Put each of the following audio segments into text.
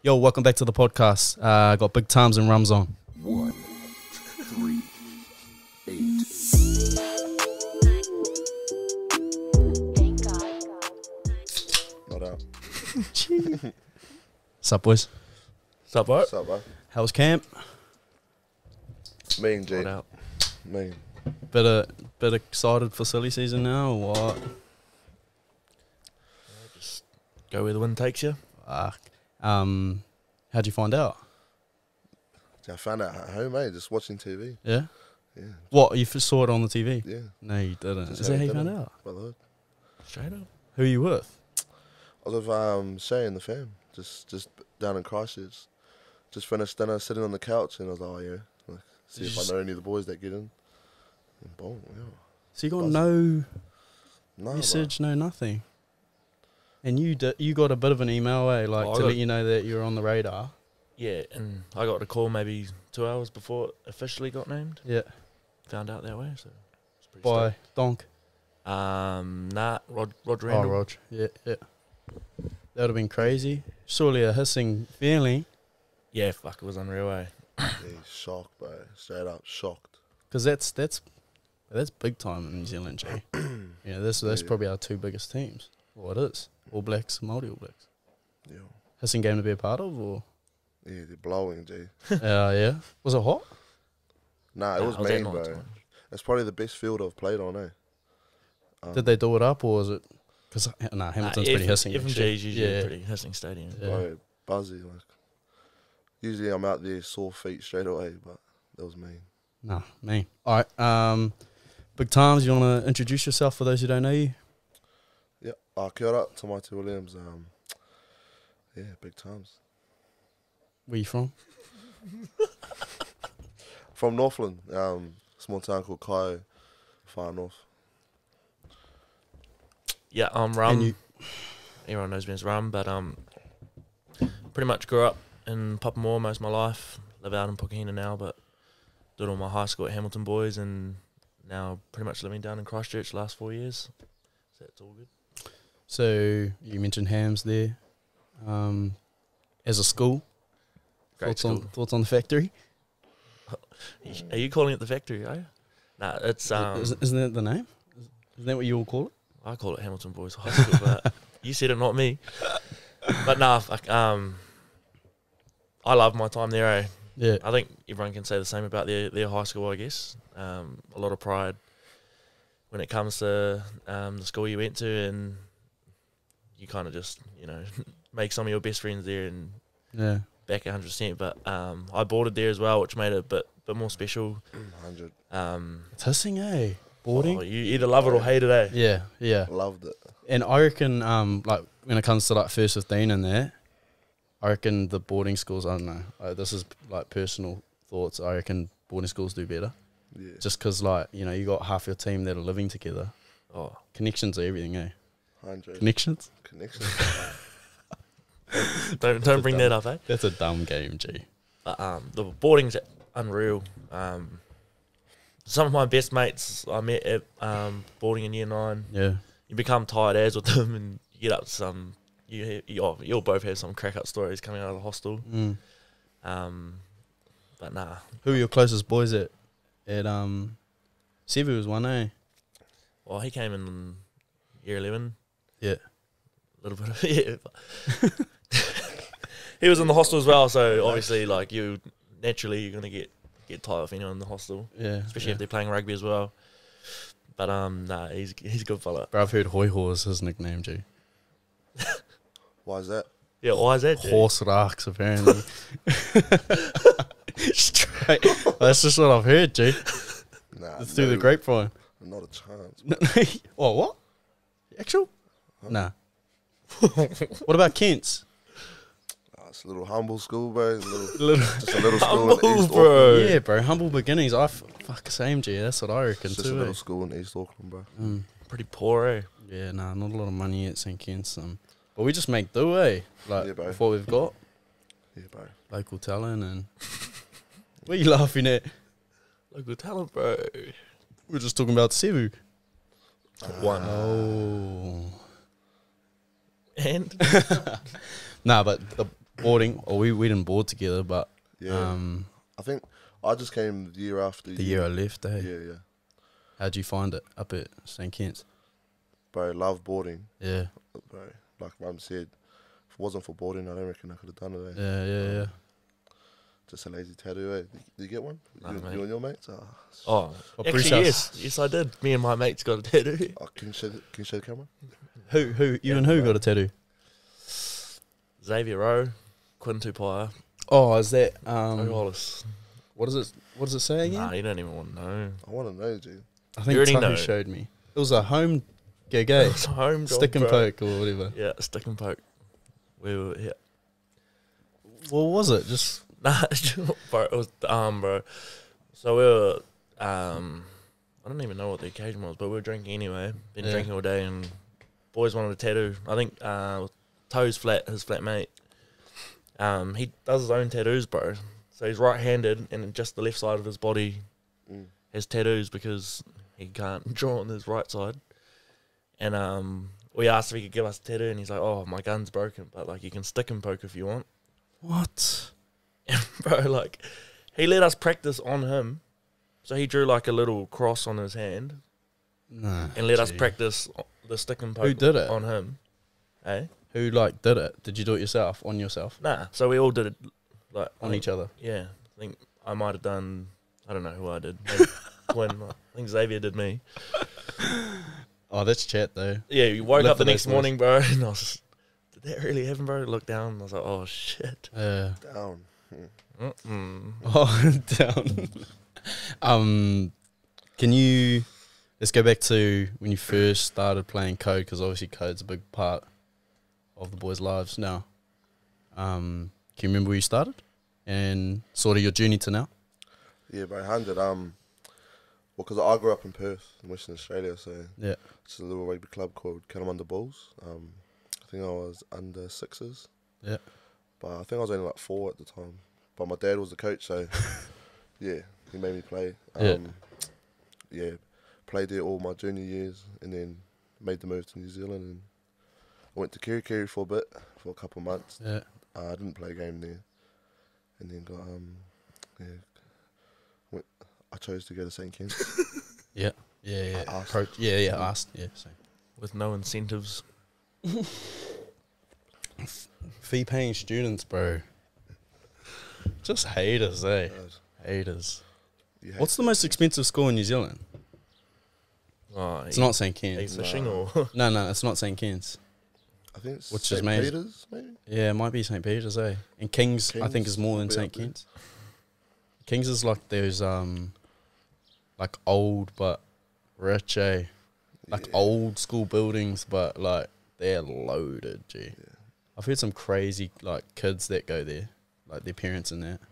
Yo, welcome back to the podcast. Got Big Times and Rums on. 1, 3, 8. Not out. Sup, boys? Sup, bro? What's up, bro? How was camp? Mean, G. Not out. Mean. Bit excited for silly season now, or what? Just go where the wind takes you. Fuck. How'd you find out? I found out at home, mate, just watching TV. Yeah? Yeah. What, you first saw it on the TV? Yeah. No, you didn't. Just Is that how you had found dinner. out? Brotherhood. Straight up. Who are you with? I was with Shay and the fam, just down in Christchurch. Just finished dinner, sitting on the couch, and I was like, oh, yeah. Like, see Did if you I know any of the boys that get in. And boom, yeah. So you got Buzzing. no No, message, no nothing. And you got a bit of an email, like Oh, I to got- let you know that you're on the radar. Yeah, and I got a call maybe 2 hours before it officially got named. Yeah. Found out that way, so it's pretty By Donk. stoked. Rod Oh, Randall. Rog. Yeah, yeah. That would have been crazy. Surely a hissing feeling. Yeah, fuck, it was unreal, eh? Yeah, shocked, bro. Straight up shocked. Because that's big time in New Zealand, G. Yeah, that's Yeah. probably our two biggest teams. Well, it is. All Blacks, Maori All Blacks. Yeah. Hissing game to be a part of, or? Yeah, they're blowing, G. Yeah. Was it hot? Nah, it Nah, was I was at mean, night bro. time. It's probably the best field I've played on, eh? Did they do it up, or was it? Because, Hamilton's pretty hissing. FMG's actually. usually Yeah. a pretty hissing stadium. Yeah. Bro, buzzy. Like, usually I'm out there sore feet straight away, but that was mean. Nah, me. All right. Big Times, you want to introduce yourself for those who don't know you? Yeah. Kia ora, Tamaiti Williams. Yeah, big times. Where you from? From Northland, small town called Kai, far north. Yeah, And Rum. you- Everyone knows me as Rum, but pretty much grew up in Papamoa most of my life. Live out in Poihipi now, but did all my high school at Hamilton Boys, and now pretty much living down in Christchurch the last 4 years. So it's all good. So you mentioned Hams there. As a school, Great thoughts on the factory? Are you calling it the factory, are you? Nah, it's Isn't that the name? Isn't that what you all call it? I call it Hamilton Boys High School, but you said it, not me. But nah, fuck, I love my time there, eh? Yeah. I think everyone can say the same about their high school, I guess. A lot of pride when it comes to the school you went to, and you kind of just, make some of your best friends there and Yeah. back 100%. But I boarded there as well, which made it a bit more special. 100. It's hissing, eh? Boarding? Oh, you either love it or hate it, eh? Yeah. Loved it. And I reckon, like, when it comes to, like, first 15 and that, I reckon the boarding schools, I don't know, this is, like, personal thoughts, I reckon boarding schools do better. Yeah. Just because, like, you got half your team that are living together. Oh, Connections are everything, eh? 100. Connections? Connection. don't bring that up, eh? That's a dumb game, G. But the boarding's unreal. Some of my best mates I met at boarding in year 9. Yeah. You become tired as with them, and you get up to some. You'll both have some crack up stories coming out of the hostel. Mm. But nah, Who are your closest boys at Sevu was one, eh? well, he came in year 11. Yeah. A little bit of he was in the hostel as well, so obviously, like you're gonna get tired of anyone in the hostel, Yeah. especially if they're playing rugby as well. But nah, he's a good fella. Bro, I've heard Hoi Ho is his nickname, G. Why is that? Yeah, why is that? Jay? Horse rocks, apparently. Straight. That's just what I've heard, G. Nah. It's through the grapevine. Not a chance. Oh, what? Actual? Nah. What about Kent's? It's a little humble school, bro. Just a little school Humble, in East bro. Auckland. Yeah, bro. Humble beginnings. Fuck, same, G. That's what I reckon, It's just a too. little Eh? school in East Auckland, bro. Pretty poor, eh? Yeah, nah, not a lot of money at St. Kent's. But we just make do, eh? Like, Yeah, bro. with what we've got. Yeah, bro. Local talent and... What are you laughing at? Local talent, bro. We're just talking about Cebu. One. Oh. And Nah, but boarding, or we didn't board together, but Yeah. I think I just came the year after. the year I left, eh? Yeah. How'd you find it up at St. Kitts? Bro, love boarding. Yeah, Bro, like Mum said, if it wasn't for boarding, I don't reckon I could have done it. yeah. Just a lazy tattoo, eh? Did you get one? Nah, you mate. and your mates? Oh, Well, actually, Bruce yes, I did. Me and my mates got a tattoo. Oh, can you show the camera? Who? You and who got a tattoo? Xavier Rowe, Quinn Tupaia, Oh, is that Wallace. what is it? What does it say again? Nah, you don't even want to know. I want to know, dude. I you think already Tahu know. showed me. It was a home gig, eh? It's a home job, Stick and bro. poke or whatever. Yeah, stick and poke. We were What was it? Just Nah, bro, it was bro. So we were I don't even know what the occasion was, but we were drinking anyway. Been Yeah. drinking all day, and boys wanted a tattoo. I think Toe's his flatmate. He does his own tattoos, bro. So he's right-handed, and just the left side of his body has tattoos because he can't draw on his right side. And we asked if he could give us a tattoo, and he's like, "Oh, my gun's broken, but like you can stick and poke if you want." what? Bro, like, he let us practice on him. So he drew like a little cross on his hand Nah. and let us gee. practice the stick and poke Who did it? on him. Eh? Who like did it? Did you do it yourself? On yourself? Nah. So we all did it like On each other? Yeah. I think I might have done, I don't know who I did. Maybe Quinn. I think Xavier did me. Oh, that's chat though. Yeah, you woke Live up the for those next morning, bro, and I was just, did that really happen, bro? Looked down and I was like, oh shit. Yeah. Down. Oh, down. Can you? Let's go back to when you first started playing code, because obviously code's a big part of the boys' lives now. Can you remember where you started and sort of your journey to now? Yeah, bro, 100. Well, because I grew up in Perth, in Western Australia, so Yeah. it's a little rugby club called Kalamunda Bulls. I think I was under sixes. Yeah. But I think I was only like 4 at the time. But my dad was the coach, so yeah, he made me play. Yeah, played there all my junior years, and then made the move to New Zealand, and I went to Kirikiri for a bit, for a couple of months. Yeah. I didn't play a game there, and then got I chose to go to St Kitts. Yeah. Asked. Asked. Yeah, same. With no incentives. Fee paying students, bro. Just haters, eh? Haters. You What's the most expensive school in New Zealand? Oh, It's not St. Kitts. fishing No. or No, it's not St. Kitts. I think it's Which is St made- Peter's, maybe. Yeah, it might be St. Peter's, eh? And King's, I think, King's is more than will be St. up there. Kitts. King's is like those, like old but rich, eh? Like Yeah. old school buildings, but like they're loaded, gee. Yeah. I've heard some crazy like kids that go there, like their parents in there.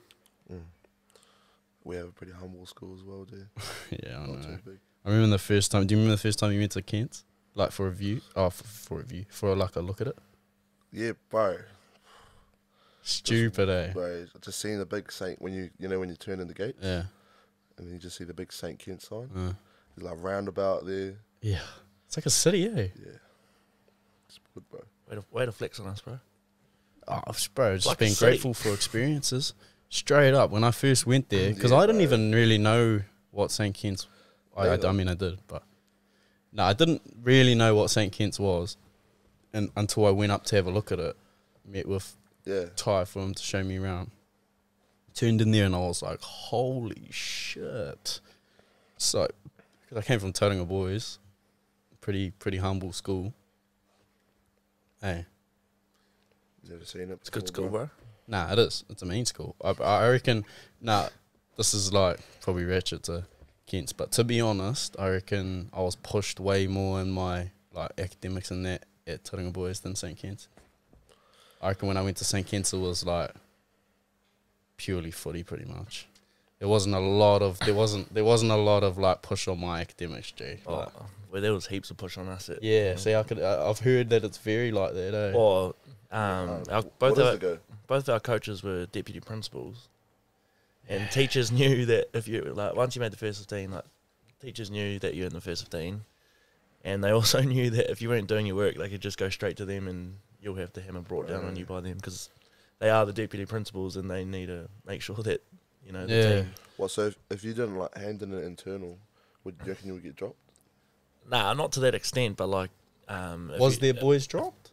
We have a pretty humble school as well, dude. Yeah, I Not know. too big. I remember the first time. Do you remember the first time you went to Kent? Like for a view? Oh, for a view. For like a look at it? Yeah, bro. Stupid, eh? Bro, just seeing the big Saint when you turn in the gate, Yeah. and then you just see the big St Kitts sign. Uh, There's like roundabout there. yeah. It's like a city, eh? Yeah, it's good, bro. way to flex on us, bro. Oh, bro, just like a being city. grateful for experiences. Straight up, when I first went there, because Yeah, I didn't bro. even really know what St. Kitts. I mean, I did, but no, I didn't really know what St. Kitts was, and until I went up to have a look at it, met with Yeah, Ty for him to show me around. Turned in there and I was like, "Holy shit!" So, because I came from Tauranga Boys, pretty humble school. Hey. you never seen it. It's a good before, school, bro. Nah, it is. It's a mean school. I reckon. Nah, this is like probably ratchet to Kent's, but to be honest, I reckon I was pushed way more in my like academics and that at Tauranga Boys than St. Kitts. I reckon when I went to St. Kitts, it was like purely footy, pretty much. There wasn't a lot of like push on my academics, G. Oh, Like, well, there was heaps of push on us. yeah. See, I've heard that it's very like that. Eh? Or what does it go? both our coaches were deputy principals, and teachers knew that if you once you made the first 15, like teachers knew that you were in the first 15, and they also knew that if you weren't doing your work, they could just go straight to them, and you'll have the hammer brought down on you by them because they are the deputy principals and they need to make sure that, you know, the Yeah. team. Well, so if you didn't like hand in an internal, would you reckon you would get dropped? Nah, not to that extent, but like, Was there boys dropped?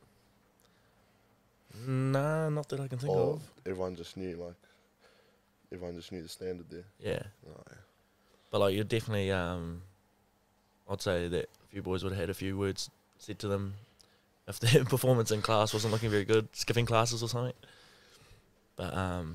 Nah, not that I can think Or of. everyone just knew the standard there. Yeah, Oh, yeah. but like, you're definitely, I'd say that a few boys would have had a few words said to them if their performance in class wasn't looking very good, skipping classes or something. But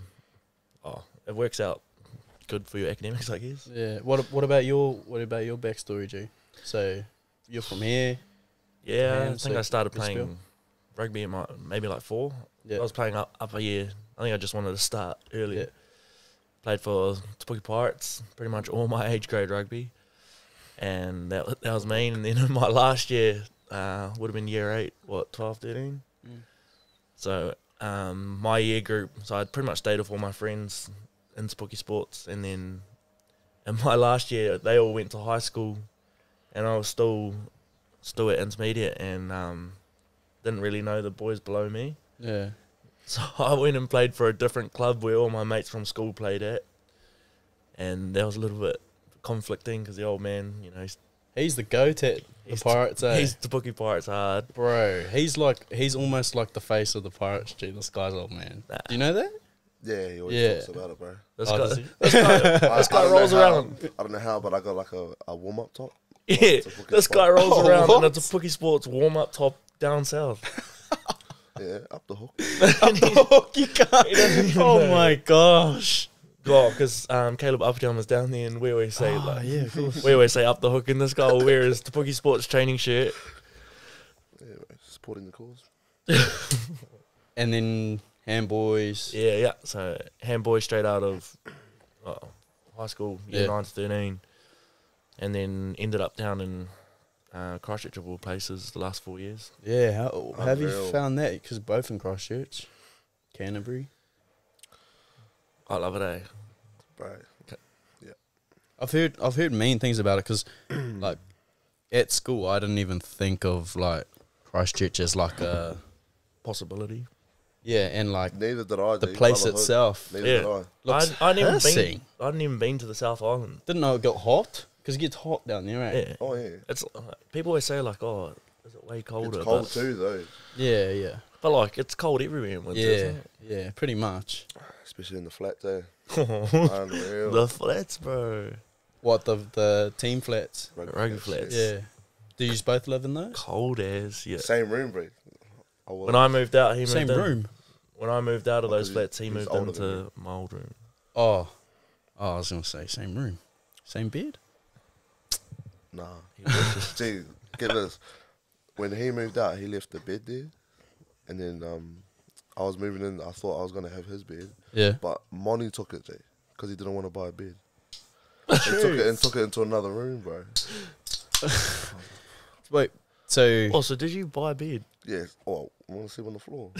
it works out good for your academics, I guess. Yeah. What about your backstory, G? So you're from here. Yeah, I Man, think so I started good skill. playing rugby at maybe like 4. Yeah. I was playing up a year. I think I just wanted to start early. Yeah. Played for Te Pirates, pretty much all my age grade rugby, and that was me. And then in my last year, would have been year 8, 12, 13. Mm. So my year group, so I'd pretty much stayed with all my friends in Spooky Sports, and then in my last year, they all went to high school, and I was still at intermediate, and didn't really know the boys below me. Yeah. So I went and played for a different club where all my mates from school played at, and that was a little bit conflicting because the old man, you know, He's the goat at the Pirates, eh? he's the Bookie Pirates hard. Bro, he's almost like the face of the Pirates, G. This guy's old man. Nah. Do you know that? Yeah, he always Yeah. talks about it, bro. This Oh, guy, does he? this guy I don't rolls know how- around. I don't know how, but I got like a warm up top. Yeah, It's a Bookie this guy spot. rolls around what? and it's a Bookie Sports warm up top down south. Yeah, up the hook. You can't. He doesn't even Oh know. my gosh. Well, because Caleb Updown was down there, and we always say Yeah, of course. we always say up the hook, and this guy will wear his Bookie Sports training shirt. Yeah, bro, supporting the cause. And then handboys. Yeah. So handboy straight out of high school, year Yeah. 9 to 13, and then ended up down in Christchurch of all places the last 4 years. Yeah, how have you Unreal. found that? Because both in Christchurch, Canterbury. I love it, eh? Bro. I've heard mean things about it because, like, at school I didn't even think of like Christchurch as like a Possibility. and like Neither did I. the G. place Brotherhood. Yeah. itself Neither did I. looks I hadn't hissing. even been to the South Island. Didn't know it got hot because it gets hot down there, right? Yeah. Oh yeah. It's people always say like, oh, is it way colder? It's cold but, too, though. Yeah. but like, it's cold everywhere in winter. Yeah, Isn't yeah, pretty much. Especially in the flats, eh? it? Unreal. The flats, bro. What the team flats? Rugby flats. Yeah. Do you both live in those? Cold as yeah. Same room, bro. When I moved out, he moved Same in. room. When I moved out of Oh, those 'cause flats, he he's moved older than into my old room. Oh, I was gonna say same room, same bed. Nah. He was just See, get this. When he moved out, he left the bed there, and then I was moving in. I thought I was gonna have his bed, Yeah. but Monty took it, Jay, because he didn't want to buy a bed. He took it into another room, bro. Wait. So Oh, so did you buy a bed? Yeah. Oh, I want to sleep on the floor.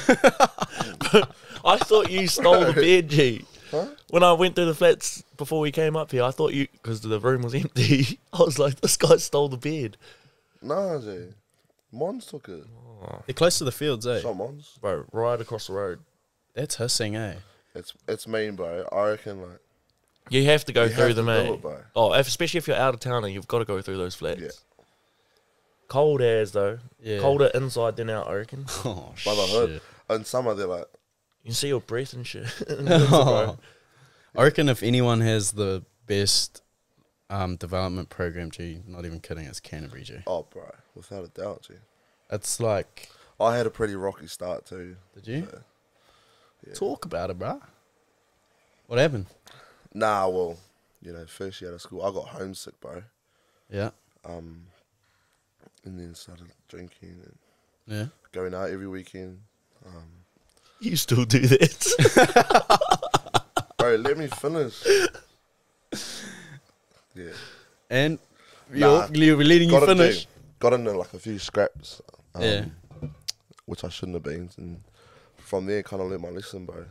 I thought you stole the bed, G. Huh? When I went through the flats before we came up here, I thought you, because the room was empty, I was like, this guy stole the bed. Nah, Jay. Mons took it. they're close to the fields, eh? It's not Mons. Bro, right across the road. That's hissing, eh? It's mean, bro. I reckon like You have to go you through have them, to eh? do it, bro. Oh, especially if you're out of town and you've got to go through those flats. Yeah. Cold as though. Yeah. Colder inside than out, I reckon. Oh Brotherhood. shit. And summer they're like, You can see your breath and shit. I reckon if anyone has the best development program, G, not even kidding, it's Canterbury, G. oh, bro, without a doubt, G. It's like, I had a pretty rocky start too. did you So, yeah. talk about it, bruh? What happened? Nah, well, first year out of school, I got homesick, bro. Yeah, And then started drinking and yeah. going out every weekend. You still do that. Bro, let me finish. Yeah. And Nah, you're letting you finish. Got into like a few scraps. Yeah. Which I shouldn't have been. And from there, kind of learned my lesson, bro.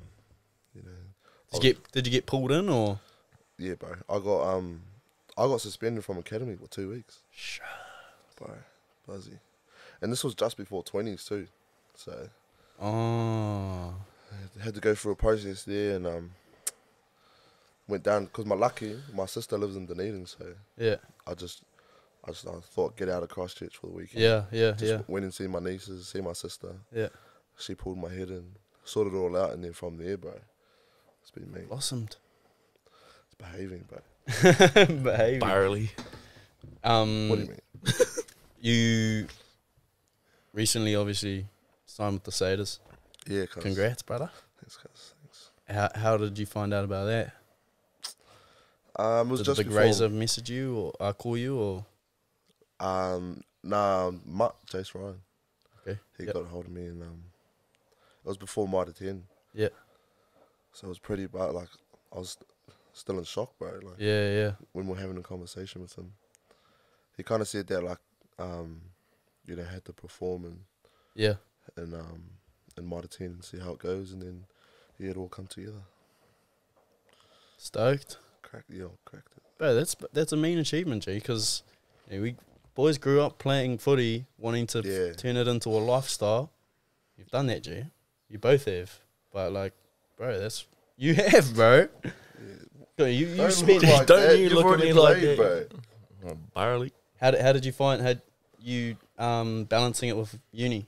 Did you get pulled in or? Yeah, bro. I got suspended from academy for 2 weeks. Sure. Bro, buzzy. And this was just before 20s too. So, Oh, had to go through a process there, and went down because my sister lives in Dunedin, so Yeah. I thought get out of Christchurch for the weekend. Yeah. Just went and see my nieces, see my sister. Yeah. She pulled my head and sorted it all out, and then from there, bro, it's been me. Blossomed. It's behaving, bro. Behaving. Barely. What do you mean? You recently, obviously, signed with the Satyrs. Yeah, cuz. Congrats, brother. Thanks, cuz. Thanks. How did you find out about that? It was Did just the before. Razor message you or call you or? Nah, Jace Ryan. Okay. He Yep. got a hold of me, and it was before Mitre 10. Yeah. So it was pretty bad. Like, I was still in shock, bro. Like, Yeah. when we were having a conversation with him, he kind of said that, like, had to perform Yeah. in Mitre 10 and see how it goes, and then it all come together. Stoked. Cracked it. Bro, that's a mean achievement, G, because we boys grew up playing footy, wanting to Yeah. turn it into a lifestyle. You've done that, G. You both have. But, like, bro, you have, bro. You Don't spent... look like Don't that. you You've look at already me like played, that. bro. Well, barely. How did you find... Had you balancing it with uni?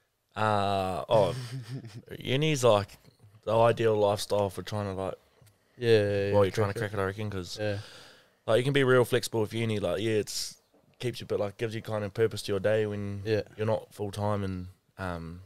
Uni's like the ideal lifestyle for trying to, like, Yeah. while you're trying to crack it, I reckon, because Yeah. like you can be real flexible with uni. Like, yeah, it's keeps you, but like gives you kind of purpose to your day when Yeah. you're not full time and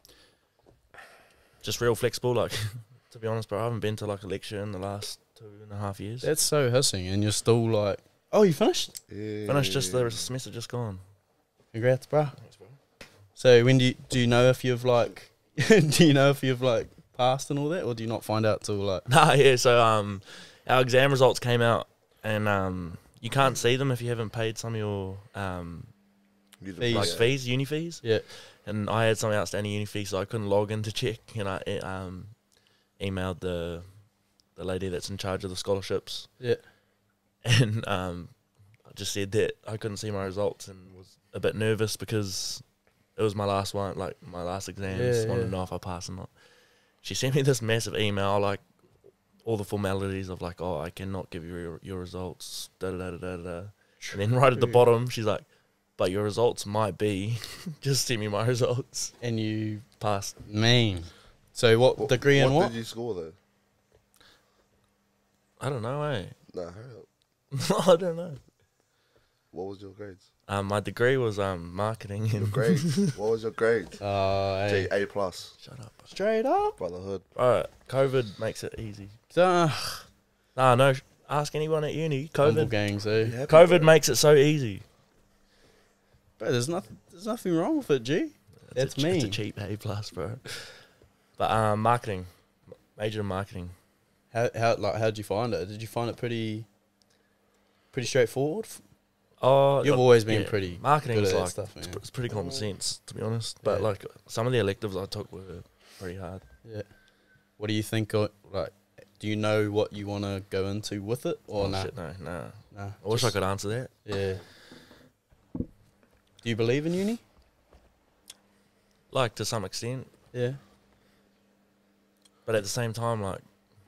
just real flexible. Like, to be honest, bro, I haven't been to like a lecture in the last 2.5 years. That's so hissing, and you're still like... Oh, you finished? Yeah. Finished just the semester just gone. Congrats, bro. Thanks, bro. So when do you know if you've like passed and all that, or do you not find out till like? Nah, yeah. So our exam results came out, and you can't see them if you haven't paid some of your Fees. like fees, uni fees. Yeah. And I had some outstanding uni fees, so I couldn't log in to check. And I emailed the lady that's in charge of the scholarships. Yeah. And I just said that I couldn't see my results and was a bit nervous because it was my last one, like my last exam. Just wanted to know if I passed or not. She sent me this massive email, like all the formalities of like, oh, I cannot give you your results, And then right at the bottom, she's like, but your results might be, just send me my results. And you Passed. mean. So what degree in What what? did you score though? I don't know, eh? Nah, hurry up. I don't know. What was your grades? My degree was marketing. Your And grades. What was your grades? Hey. A plus. Shut up. Straight up. Brotherhood. Alright, COVID makes it easy. Uh, No, ask anyone at uni. humble COVID gangs, eh? Yeah, COVID makes it so easy. Bro, there's nothing wrong with it, G. That's It's me. a cheap A plus, bro. But marketing, major in marketing. How'd you find it? Did you find it pretty straightforward? Oh, You've always been yeah, pretty marketing good is at that like stuff, man. it's pretty common sense, to be honest. But Yeah. like some of the electives I took were pretty hard. Yeah. What do you think? Like, do you know what you want to go into with it, or nah? Shit, no. Nah. I wish I could answer that. Yeah. Do you believe in uni? Like, to some extent, Yeah. but at the same time, like,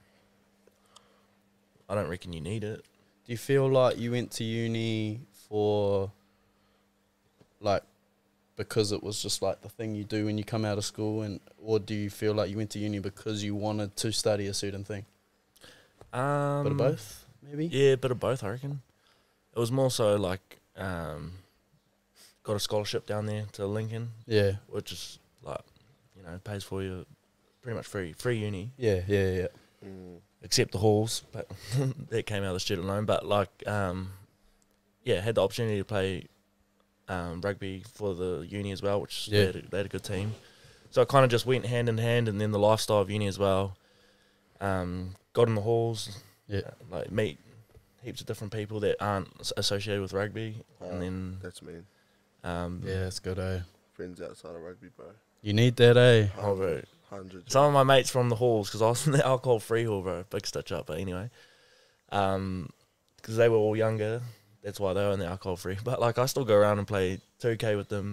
I don't reckon you need it. Do you feel like you went to uni for, like, because it was just like the thing you do when you come out of school, or do you feel like you went to uni because you wanted to study a certain thing? Bit of both, maybe. Yeah, bit of both, I reckon. It was more so like got a scholarship down there to Lincoln, Yeah. which is like, pays for you pretty much free uni, Yeah. except the halls, but that came out of the student loan. But like, had the opportunity to play rugby for the uni as well, which Yeah. they had a good team. So it kind of just went hand in hand, and then the lifestyle of uni as well. Got in the halls, Yeah. like meet heaps of different people that aren't associated with rugby, and then That's mean. Yeah, it's good, eh? Friends outside of rugby, bro. You need that, eh? oh, bro, 100. some of my mates from the halls, because I was in the alcohol-free hall, bro, big stitch up, but anyway, because they were all younger, that's why they were in the alcohol-free. But like, I still go around and play 2K with them,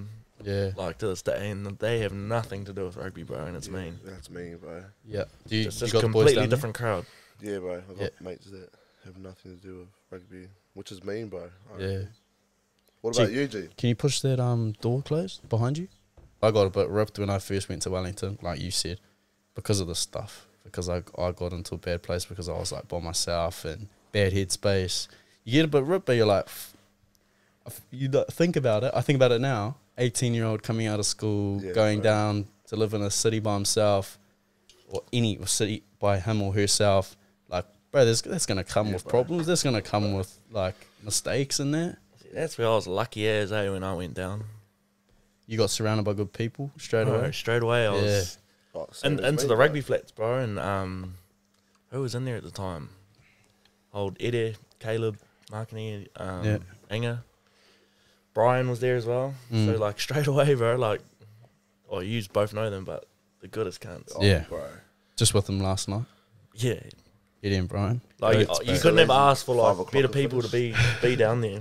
Yeah. Like to this day, and they have nothing to do with rugby, bro, and it's mean. That's me, bro. Yeah. Do you, It's you just got a the boys completely down there? different crowd. Yeah, bro. I got Yeah. mates that have nothing to do with rugby, which is mean, bro. Yeah. What Gee. about you, G? Can you push that door closed behind you? I got a bit ripped when I first went to Wellington, like you said, because of this stuff. Because I got into a bad place because I was like by myself and bad headspace. You get a bit ripped, but you're like, you think about it. I think about it now. 18-year-old coming out of school, going down to live in a city by himself, or any city by him or herself. Like, bro, that's gonna come with problems. That's gonna come with like mistakes in there. That's where I was lucky as when I went down. You got surrounded by good people straight away. Straight away, I was into the rugby flats, bro. And who was in there at the time? Old Eddie, Caleb, Markini, Inga. Brian was there as well. So like straight away, bro. Like, you both know them, but the goodest cunts. Yeah, bro. Just with them last night. Yeah, Eddie and Brian. like you couldn't ever ask for 5 like o'clock better to people to finish. be down there.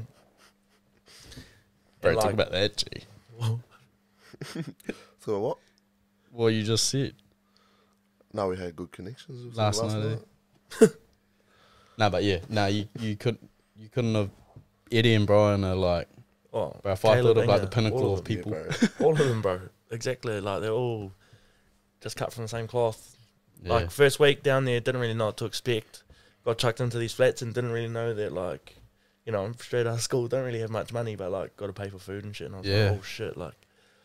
Bro, And, talk like, about that, G. So what? What you just said. No, we had good connections with Last them night, Nah, but yeah, you couldn't have. Eddie and Brian are like, Oh, bro, if I Caleb, thought of like the Inga, pinnacle all of them, people. Yeah, bro. all of them, bro. Exactly, like they're all just cut from the same cloth. Yeah. Like first week down there, didn't really know what to expect. Got chucked into these flats and didn't really know that, like, you know, I'm straight out of school, don't really have much money, but like got to pay for food and shit. And I was Yeah. like, oh shit, like,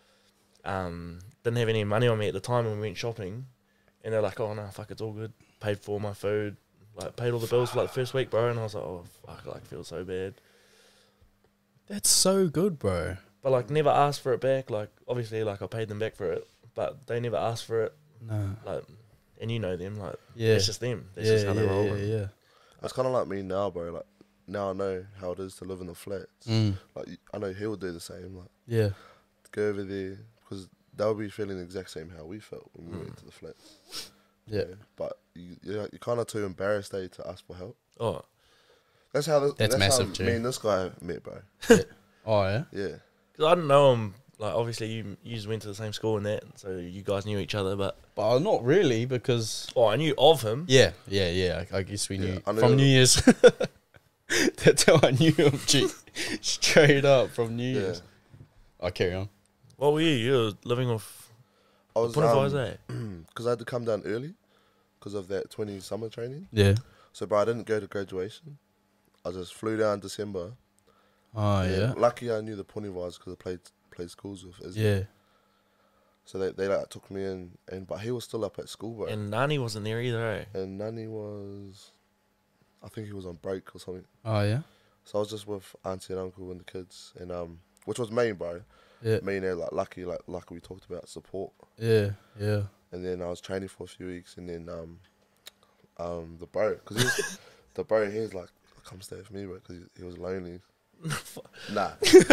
didn't have any money on me at the time when we went shopping, and they're like, oh no, fuck, it's all good. Paid for all my food, like paid all the bills for like the first week, bro. And I was like, oh fuck, like feel so bad. That's so good, bro. But like never asked for it back. Like obviously, like I paid them back for it, but they never asked for it. No. Like, and you know them, like, Yeah. it's just them. That's just how they roll. Yeah. It's kind of like me now, bro. Like now I know how it is to live in the flats. Like I know he'll do the same. Like Yeah. go over there because they'll be feeling the exact same how we felt when we went to the flats. Yeah. But you're kind of too embarrassed to ask for help. Oh, That's how That's massive, how G. me and this guy met, bro. Oh yeah. Yeah. because I didn't know him. Like obviously, you just went to the same school and that, so you guys knew each other. But But not really because. I knew of him. Yeah. I guess we Yeah, knew I knew from him. New Year's. That's how I knew him, G. Straight up from New Year's. I'll carry on. What were you? You were living with. I was Because because I had to come down early because of that 20 summer training. Yeah. So, bro, I didn't go to graduation. I just flew down December. Oh And yeah. Lucky I knew the Ponivars because I played schools with Izzy. Yeah. So they like took me in, but he was still up at school, bro. and Nani wasn't there either. Eh? And Nani was, I think he was on break or something. Oh yeah. So I was just with auntie and uncle and the kids, and which was main, bro. Yeah. Main there, like lucky we talked about support. Yeah. Yeah. And then I was training for a few weeks, and then the bro, because the bro, he was like, come stay with me, bro, because he was lonely. Nah.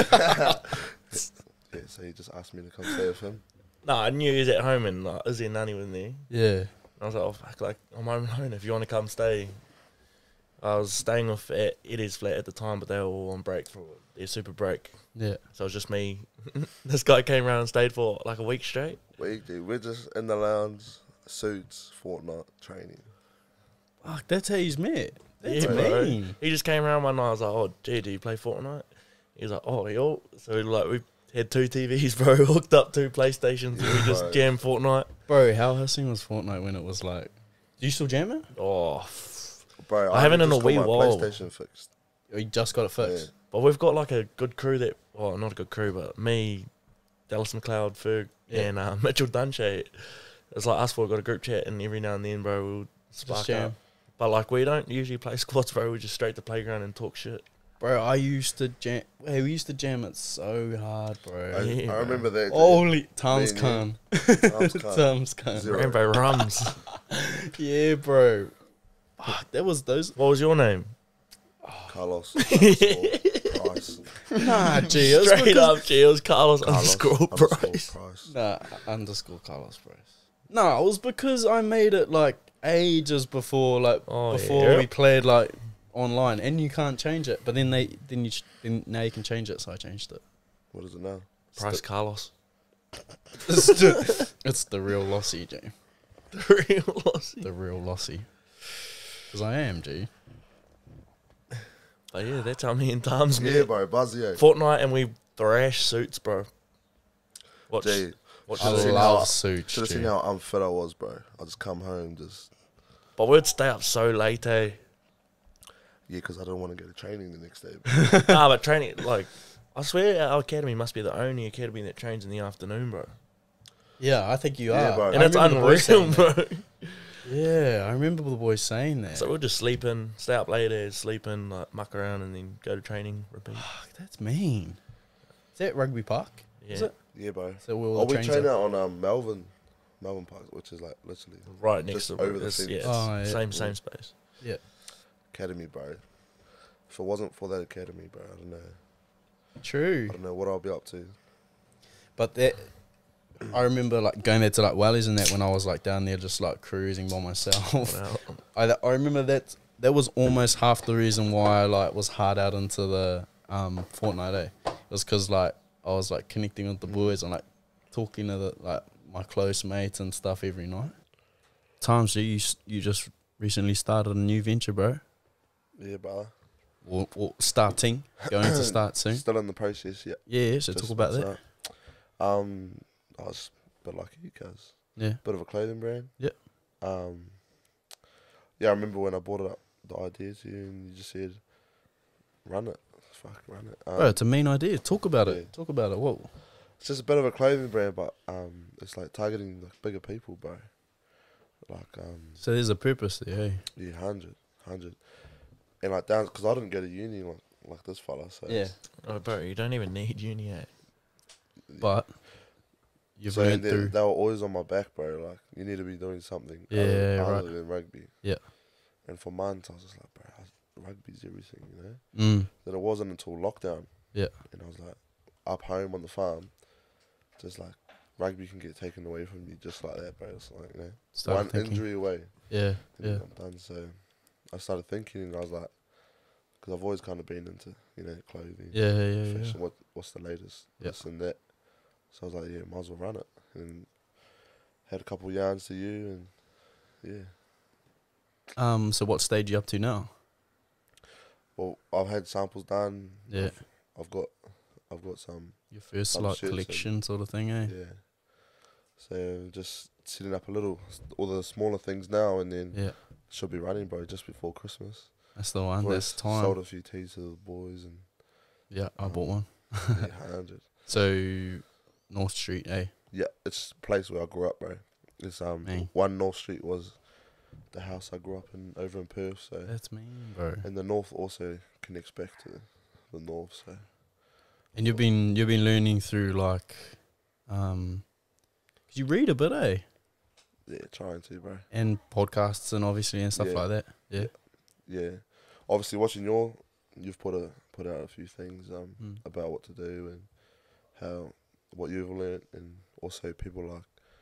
Yeah, so he just asked me to come stay with him. No, I knew he was at home and like, Izzy and Nani were there. Yeah. And I was like, oh fuck, like I'm home alone. If you want to come stay, I was staying with at Eddie's flat at the time, but they were all on break for their super break. Yeah. So it was just me. This guy came around and stayed for like a week straight. We're just in the lounge, suits, fortnight training. Fuck, that's how he's met. That's Yeah, bro. mean. He just came around one night. I was like, oh, gee, do you play Fortnite? He was like, oh, yo. So we had 2 TVs, bro, hooked up 2 PlayStations, and we just Bro. jammed Fortnite. Bro, how hissing was Fortnite when it was like... Do you still jam it? Oh, Bro, I haven't in just a got wee my while. PlayStation fixed. Or you just got it fixed? but we've got like a good crew that, well, not a good crew, but me, Dallas McLeod, Ferg, Yeah. and Mitchell Dunshea. It's like us 4 got a group chat, and every now and then, bro, we'll spark Just jam. up. But like, we don't usually play squads, bro. We just straight to playground and talk shit. Bro, I used to jam... Hey, we used to jam it so hard, bro. Yeah, I remember that. Holy... Tom's Me con. Tom's car. Tom's con. Zero. Rainbow Rums. Yeah, bro. Fuck, that was those... What was your name? Carlos. Price. Nah, G. It was Straight because- up, G. It was Carlos Carlos underscore Price. Price. Nah, underscore Carlos Price. Nah, it was because I made it like ages before, like before yeah. we played like online, and you can't change it. But then now you can change it, so I changed it. What is it now? Price Carlos. It's the real lossy, G. The real lossy. The real lossy. Because I am, G. But yeah, that's how me and Tom's Yeah, met. bro, Buzzy. Fortnite and we thrash suits, bro. Watch, Gee, watch I the seen love how- suits, should have seen G. how unfit I was, bro. I just come home, just But we'd stay up so late, eh? yeah, because I don't want to go to training the next day. Bro. Nah, but training, like, I swear our academy must be the only academy that trains in the afternoon, bro. Yeah, I think you Yeah, are. bro. And I it's remember the boys saying unreal, that. bro. Yeah, I remember the boys saying that. So we'll just sleep in, stay up later, sleep in, like, muck around, and then go to training, repeat. Fuck, that's mean. Is that Rugby Park? Yeah. Is it? Yeah, bro. So we'll Oh, we trains train are- out on Melbourne Park, which is like literally Right next Just to over the it's, fence. yeah, it's Oh, yeah. same space. Yeah. academy, bro. If it wasn't for that academy, bro, I don't know. True. I don't know what I'll be up to. But that, I remember like going there to like Wellies and that when I was like down there just like cruising by myself. Well, I remember that was almost half the reason why I like was hard out into the Fortnite. It was because like I was like connecting with the boys and like talking to the like my close mates and stuff every night. Times you just recently started a new venture, bro. Yeah, brother. Or starting, going to start soon. Still in the process, yeah. Yeah, so Just talk about that. starts out. I was a bit lucky because Yeah. bit of a clothing brand. Yeah. Yeah, I remember when I brought it up the idea to you and you just said, run it. Fuck, run it. Bro, it's a mean idea. Talk about yeah. it. Talk about it. Whoa. It's just a bit of a clothing brand, but it's like targeting like bigger people, bro. Like So there's a purpose there, hey? yeah, 100. And like down, because I didn't go to uni like this fella, so Yeah. oh, bro, you don't even need uni, eh? But you've so learned they through. were always on my back, bro. Like you need to be doing something Yeah, other than rugby. Yeah. And for months, I was just like, bro, rugby's everything, you know. Mm. Then it wasn't until lockdown. Yeah. And I was like, up home on the farm, just like rugby can get taken away from you just like that, bro. It's like, you know, Started one thinking. injury away, Yeah. and Yeah. then I'm done. So I started thinking, and I was like, because I've always kind of been into, you know, clothing, Yeah. fashion. What's the latest? Yeah. This and that. So I was like, yeah, might as well run it. And had a couple yarns to you, and yeah. So what stage you up to now? Well, I've had samples done. Yeah. I've got some. Your first Some like shirts collection sort of thing, eh? Yeah. So just setting up all the smaller things now, and then Yeah. should be running, bro, just before Christmas. That's the one. I've That's time. Sold a few tees to the boys, and Yeah, I bought one. yeah, 100. So North Street, eh? Yeah, it's a place where I grew up, bro. It's Man. one North Street was the house I grew up in over in Perth. So That's mean, bro. and the North also connects back to the North. So And you've been learning through like, 'cause you read a bit, eh? yeah, trying to, bro. And podcasts and obviously and stuff Yeah. like that. Yeah. Yeah, obviously watching you've put out a few things Mm. about what to do and what you've learnt, and also people like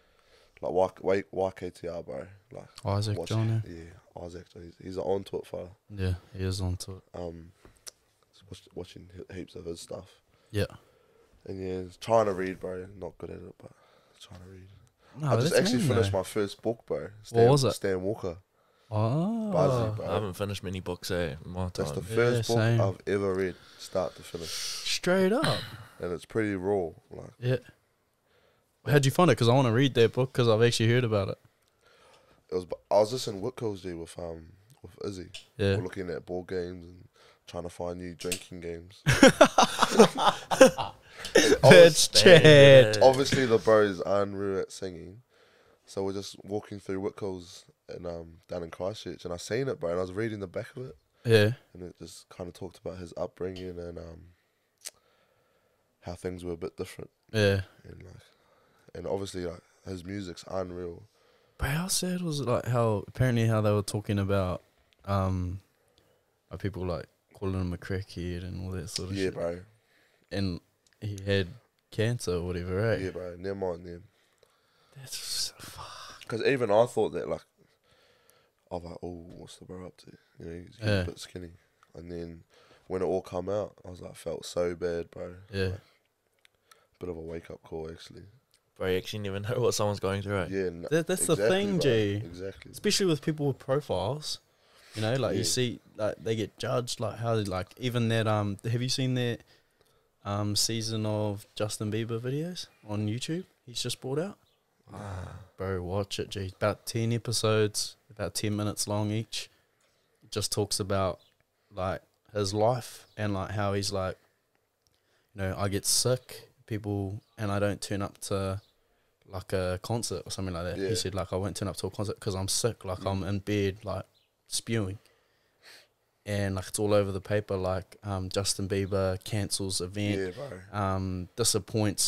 YKTR, bro. Like Isaac watch- John, yeah, Isaac John. He's an onto it fella. yeah, he is onto it. Watching heaps of his stuff, Yeah. and yeah, trying to read, bro. Not good at it, but trying to read. No, I just that's actually mean, finished though. my first book, bro. What was it? Stan Walker. Oh. Buzzy, bro. I haven't finished many books, eh, in my That's time. the first book same. I've ever read, start to finish, Straight up. and it's pretty raw. Like Yeah. How'd you find it? Because I want to read that book because I've actually heard about it. I was just in Whitcomb's with Izzy. Yeah. We're looking at board games and trying to find new drinking games. That's Chad. Obviously, the bros aren't real at singing, so we're just walking through Whitcomb's and down in Christchurch, and I seen it, bro, and I was reading the back of it, Yeah. and it just kind of talked about his upbringing and how things were a bit different, Yeah. and obviously like his music's unreal. But how sad was it? Like how apparently how they were talking about people like calling him a crackhead and all that sort of Yeah, shit. bro. And he had cancer or whatever, right? Yeah, bro. Never mind them. That's Because even I thought that, like, I was like, oh, what's the bro up to? You know, he's getting Yeah. a bit skinny. And then when it all come out, I was like, felt so bad, bro. yeah. Like, bit of a wake up call, actually. Bro, you actually never know what someone's going through. Yeah, That's exactly, the thing, bro. G. Exactly. Especially with people with profiles. You know, like you Yeah. see, like they get judged, like how, like even that. Have you seen that season of Justin Bieber videos on YouTube? He's just brought out. Bro, watch it, G. About 10 episodes, about 10 minutes long each. It just talks about like his life and like how he's like, you know, I get sick, people, and I don't turn up to like a concert or something like that. Yeah. He said like I won't turn up to a concert because I'm sick, like I'm in bed, like spewing. And like it's all over the paper, like Justin Bieber cancels event, Yeah, bro. disappoints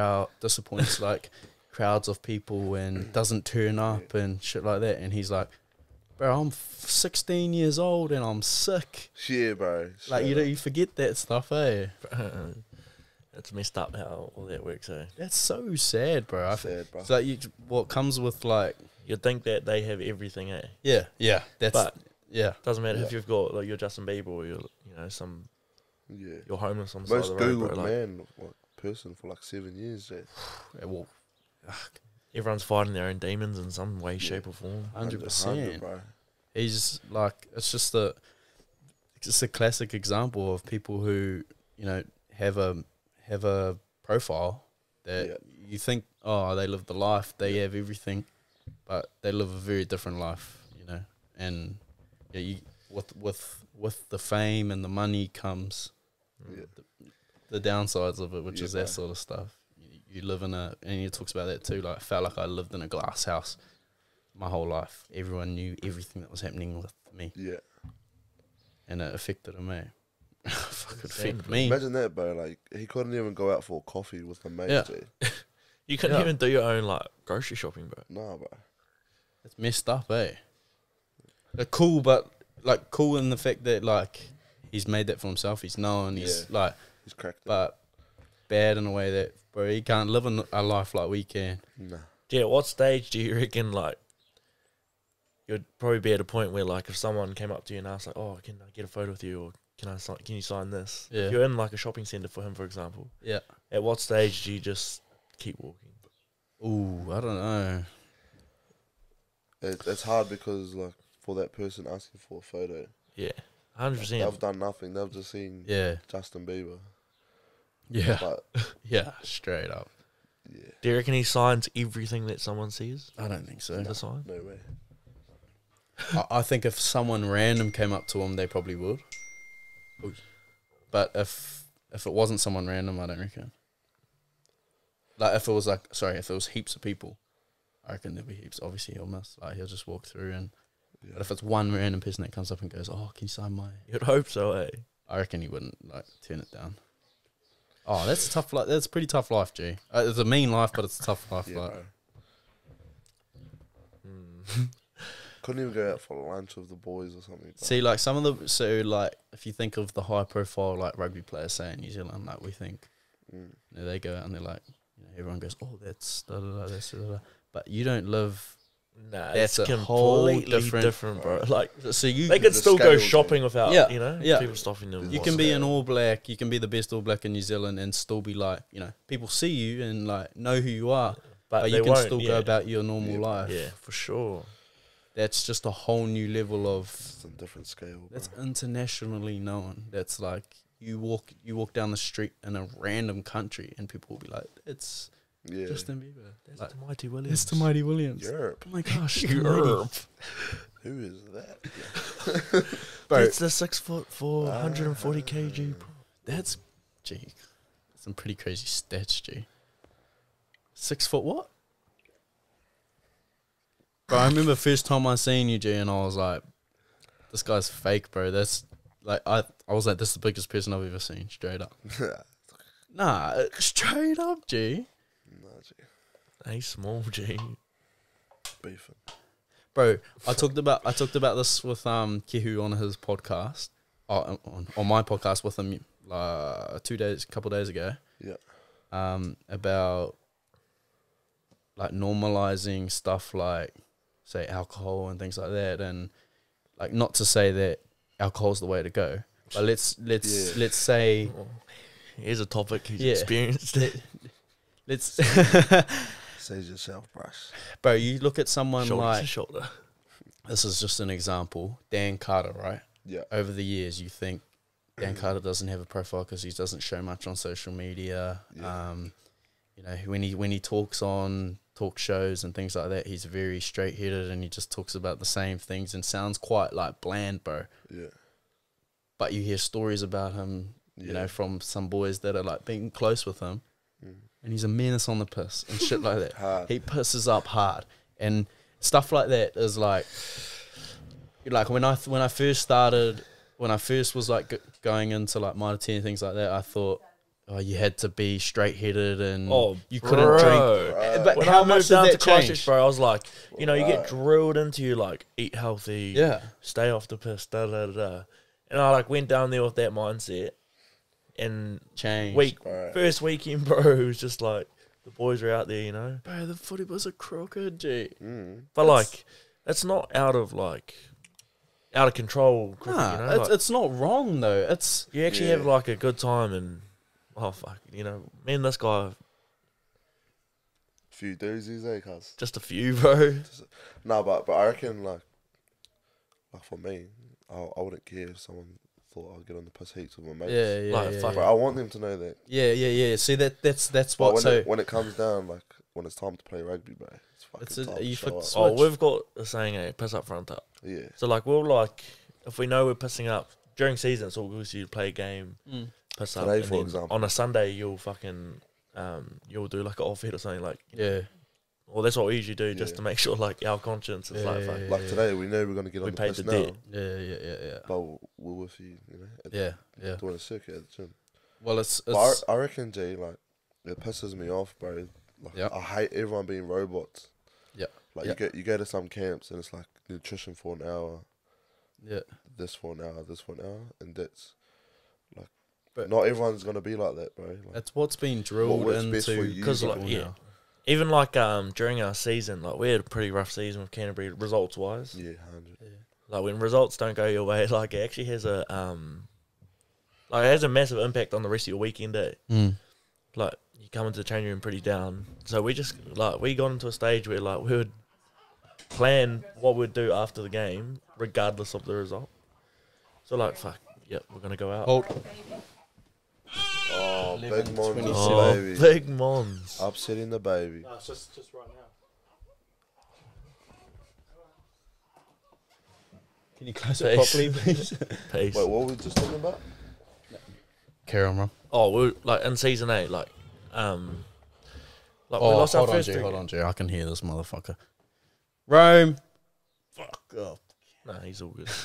like crowds of people and doesn't turn up and shit like that. And he's like, bro, I'm 16 years old and I'm sick. Yeah, bro. Like you forget that stuff, eh? It's messed up how all that works, eh? That's so sad, bro. Sad, bro. It's like what comes with like, You'd think that they have everything, eh? yeah, that's But doesn't matter if Yeah. you've got like you're Justin Bieber or you're Yeah. you're homeless on the side Most of the road, Googled bro. Like, man, like, person for like 7 years. Yeah. well, everyone's fighting their own demons in some way, shape, or form. 100%. bro. He's like, it's just a classic example of people who, you know, have a profile that you think, oh, they live the life, they have everything, but they live a very different life, you know. And yeah, you with the fame and the money comes the downsides of it, which is that sort of stuff. You live in and he talks about that too. Like, I felt like I lived in a glass house my whole life. Everyone knew everything that was happening with me. Yeah. And it affected him, eh? Fuck, it affected me. Imagine that, bro. Like, he couldn't even go out for a coffee with a mate. Yeah. G. You couldn't even do your own like grocery shopping, bro. Nah, bro. It's messed up, eh? They're cool, but like cool in the fact that like he's made that for himself. He's known. He's like, He's cracked it. but bad in a way that, bro, he can't live a life like we can. Nah. Yeah, at what stage do you reckon like you'd probably be at a point where like if someone came up to you and asked like, oh, can I get a photo with you, or can you sign this? Yeah. If you're in like a shopping centre for him, for example. Yeah. At what stage do you just keep walking? Ooh, I don't know. It's hard because, like, for that person asking for a photo, Yeah, 100%. they've done nothing. They've just seen Yeah. Justin Bieber. Yeah. But, Yeah. Straight up. yeah, Do you reckon he signs everything that someone says I don't think so. to sign? no way. I think if someone random came up to him, they probably would. Ooh. But if it wasn't someone random, I don't reckon. Like if it was heaps of people, I reckon there'd be heaps. Obviously he'll miss. Like he'll just walk through and. Yeah. But if it's one random person that comes up and goes, "Oh, can you sign my?" You'd hope so, eh? I reckon he wouldn't like turn it down. Oh, that's a tough. That's a pretty tough life, G. It's a mean life, but it's a tough life. Yeah, like, bro. Couldn't even go out for lunch with the boys or something. Bro. see, like some of the like if you think of the high profile like rugby players, say in New Zealand, like we think, you know, they go out and they're like, you know, everyone goes, "Oh, that's da da da, that's da da da," but you don't live. Nah, That's it's a whole completely different, bro. Like So you they could the still go scales, shopping without, you know, Yeah. people stopping them. You can be an All Black, you can be the best All Black in New Zealand and still be like, you know, people see you and like know who you are, but they you can won't, still go about your normal life. Yeah, for sure. That's just a whole new level of. It's a different scale. Bro. That's internationally known. That's like you walk down the street in a random country and people will be like, "It's Justin Bieber. That's like, Tamaiti Williams. It's Tamaiti Williams. Europe. Oh my gosh, Europe. Who is that? Bro, It's the 6 foot for 140 kg. Bro. that's gee, some pretty crazy stats, G. 6 foot what? Bro, I remember first time I seen you, G, and I was like, this guy's fake, bro. That's like I was like, this is the biggest person I've ever seen, straight up. Nah, straight up, G. Nah, G. He's small, G. Beefing. Bro, I talked about this with Kehu on his podcast, on my podcast with him couple days ago. Yeah. About like normalizing stuff like say alcohol and things like that, and like not to say that alcohol's the way to go, but let's say Here's a topic he's Yeah. experienced. let's Save yourself, brush. bro. You look at someone Shoulder to like shoulder. this is just an example. Dan Carter, right? Yeah. Over the years, you think Dan Carter doesn't have a profile because he doesn't show much on social media. Yeah. You know, when he talks on talk shows and things like that, he's very straight headed and he just talks about the same things and sounds quite like bland, bro. Yeah. But you hear stories about him, you know, from some boys that are like being close with him, and he's a menace on the piss and shit like that. Hard. He pisses up hard, and stuff like that is like when I first started, when I first was like going into like Mitre 10 and things like that, I thought, oh, you had to be straight headed and you couldn't drink. But When how I much moved did down that to Christchurch, change? bro, I was like, you know, you get drilled into you like eat healthy, Yeah. stay off the piss, da da da. And I like went down there with that mindset, and Change. first weekend, bro, it was just like the boys are out there, you know. Bro, the footy was a crooked, G. But like, that's not out of control. Cricket, Nah, you know? Like, it's not wrong though. It's you actually have like a good time, and oh fuck, you know, me and this guy, Few doozies, eh, cuz? just a few, bro. No, but I reckon like for me, I wouldn't care if someone thought I'd get on the piss heaps with my mates. yeah, Like, yeah, fuck yeah. But I want them to know that. Yeah. See that's But what. when, So when it comes down, like when it's time to play rugby, bro, it's fucking It's a- time to you show flick up. the Oh, switch. we've got a saying, piss up, front up. Yeah. So like we'll like if we know we're pissing up during season, so we'll you play a game, piss up. Today, and for then example. on a Sunday you'll fucking you'll do like an off hit or something like. yeah, Well, that's what we usually do just Yeah. to make sure like our conscience is like fuck. Like today, we know we're gonna get We on the paid piss the now, debt. yeah. but we're with you, you know. Yeah. Doing a circuit at the gym. Well, it's But I reckon, G, like it pisses me off, bro. Like, Yeah. I hate everyone being robots. Yeah. Like Yeah. you go to some camps and it's like nutrition for an hour, yeah. this for an hour, this for an hour, and that's like But- not everyone's gonna be like that, bro. Like, That's what's been drilled works best for into you, Because bro. like even like during our season, like we had a pretty rough season with Canterbury results wise. yeah, 100. Like when results don't go your way, like it actually has a like it has a massive impact on the rest of your weekend day. Like you come into the changing room pretty down. So we just like we got into a stage where like we would plan what we'd do after the game, regardless of the result. So like fuck, yep, we're gonna go out. Hold. Oh, 11, big Mons, 26. Oh, baby, big Mons. upsetting the baby. No, it's just right now. Can you close it properly, please? Peace. Wait, what were we just talking about? Carry on, bro. Oh, we're like in season 8, like we Oh, lost our hold on, first G. three. Hold on, G. I can hear this motherfucker. Rome. Fuck off. Nah, he's all good.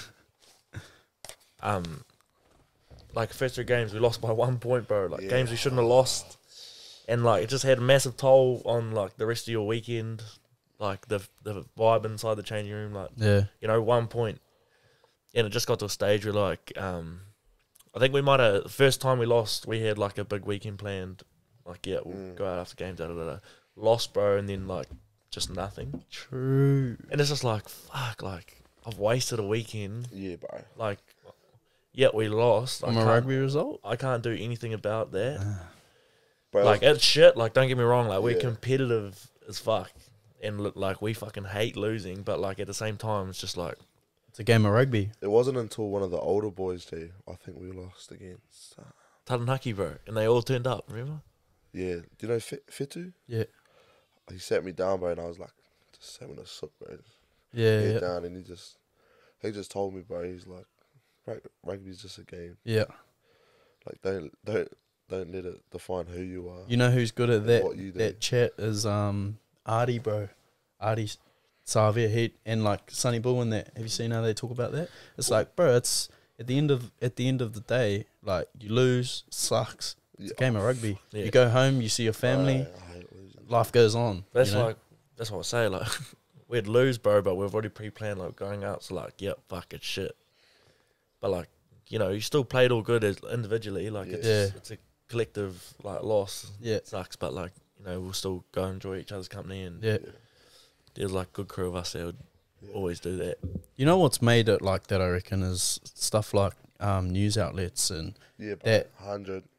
Like first 3 games we lost by 1 point, bro. Like games we shouldn't have lost, and like it just had a massive toll on like the rest of your weekend, like the vibe inside the changing room. Like Yeah. you know, 1 point, and it just got to a stage where like I think we might have the first time we lost, we had like a big weekend planned. Like yeah, we'll go out after games. Da da da. Lost, bro, and then like just nothing. True. And it's just like fuck, like I've wasted a weekend. Yeah, bro. Like, yeah, we lost. From a rugby result? I can't do anything about that. Bro, Like, it's shit. Like, don't get me wrong. Like, we're Yeah. competitive as fuck. And, like, we fucking hate losing. But, like, at the same time, it's just like... It's a game of rugby. it wasn't until one of the older boys, G, I think we lost against. Taranaki, bro. And they all turned up, remember? Yeah, do you know Fitu? Yeah. He sat me down, bro, and I was like, just having a sook, bro. Yeah. Head Yeah. down, and he just told me, bro. He's like, rugby's just a game. Yeah. Like, don't let it define who you are. You know who's good at that? What you do. That chat is Artie, bro. Artie Savia, he and like Sonny Bull and that. Have you seen how they talk about that? It's like, bro, it's at the end of the day, like you lose, sucks. It's a game of rugby. Yeah. You go home, you see your family, I hate losing. life goes on. That's you know? like... That's what I say. Like, we'd lose, bro, but we've already pre-planned, like, going out. So, like, yep, fuck, it's shit. But, like, you know, you still played all good as individually. Like, it's a collective, like, loss. Yeah. It sucks, but, like, you know, we'll still go enjoy each other's company. And Yeah. there's, like, good crew of us that would always do that. You know what's made it like that, I reckon, is stuff like news outlets and Yeah, bro. that 100.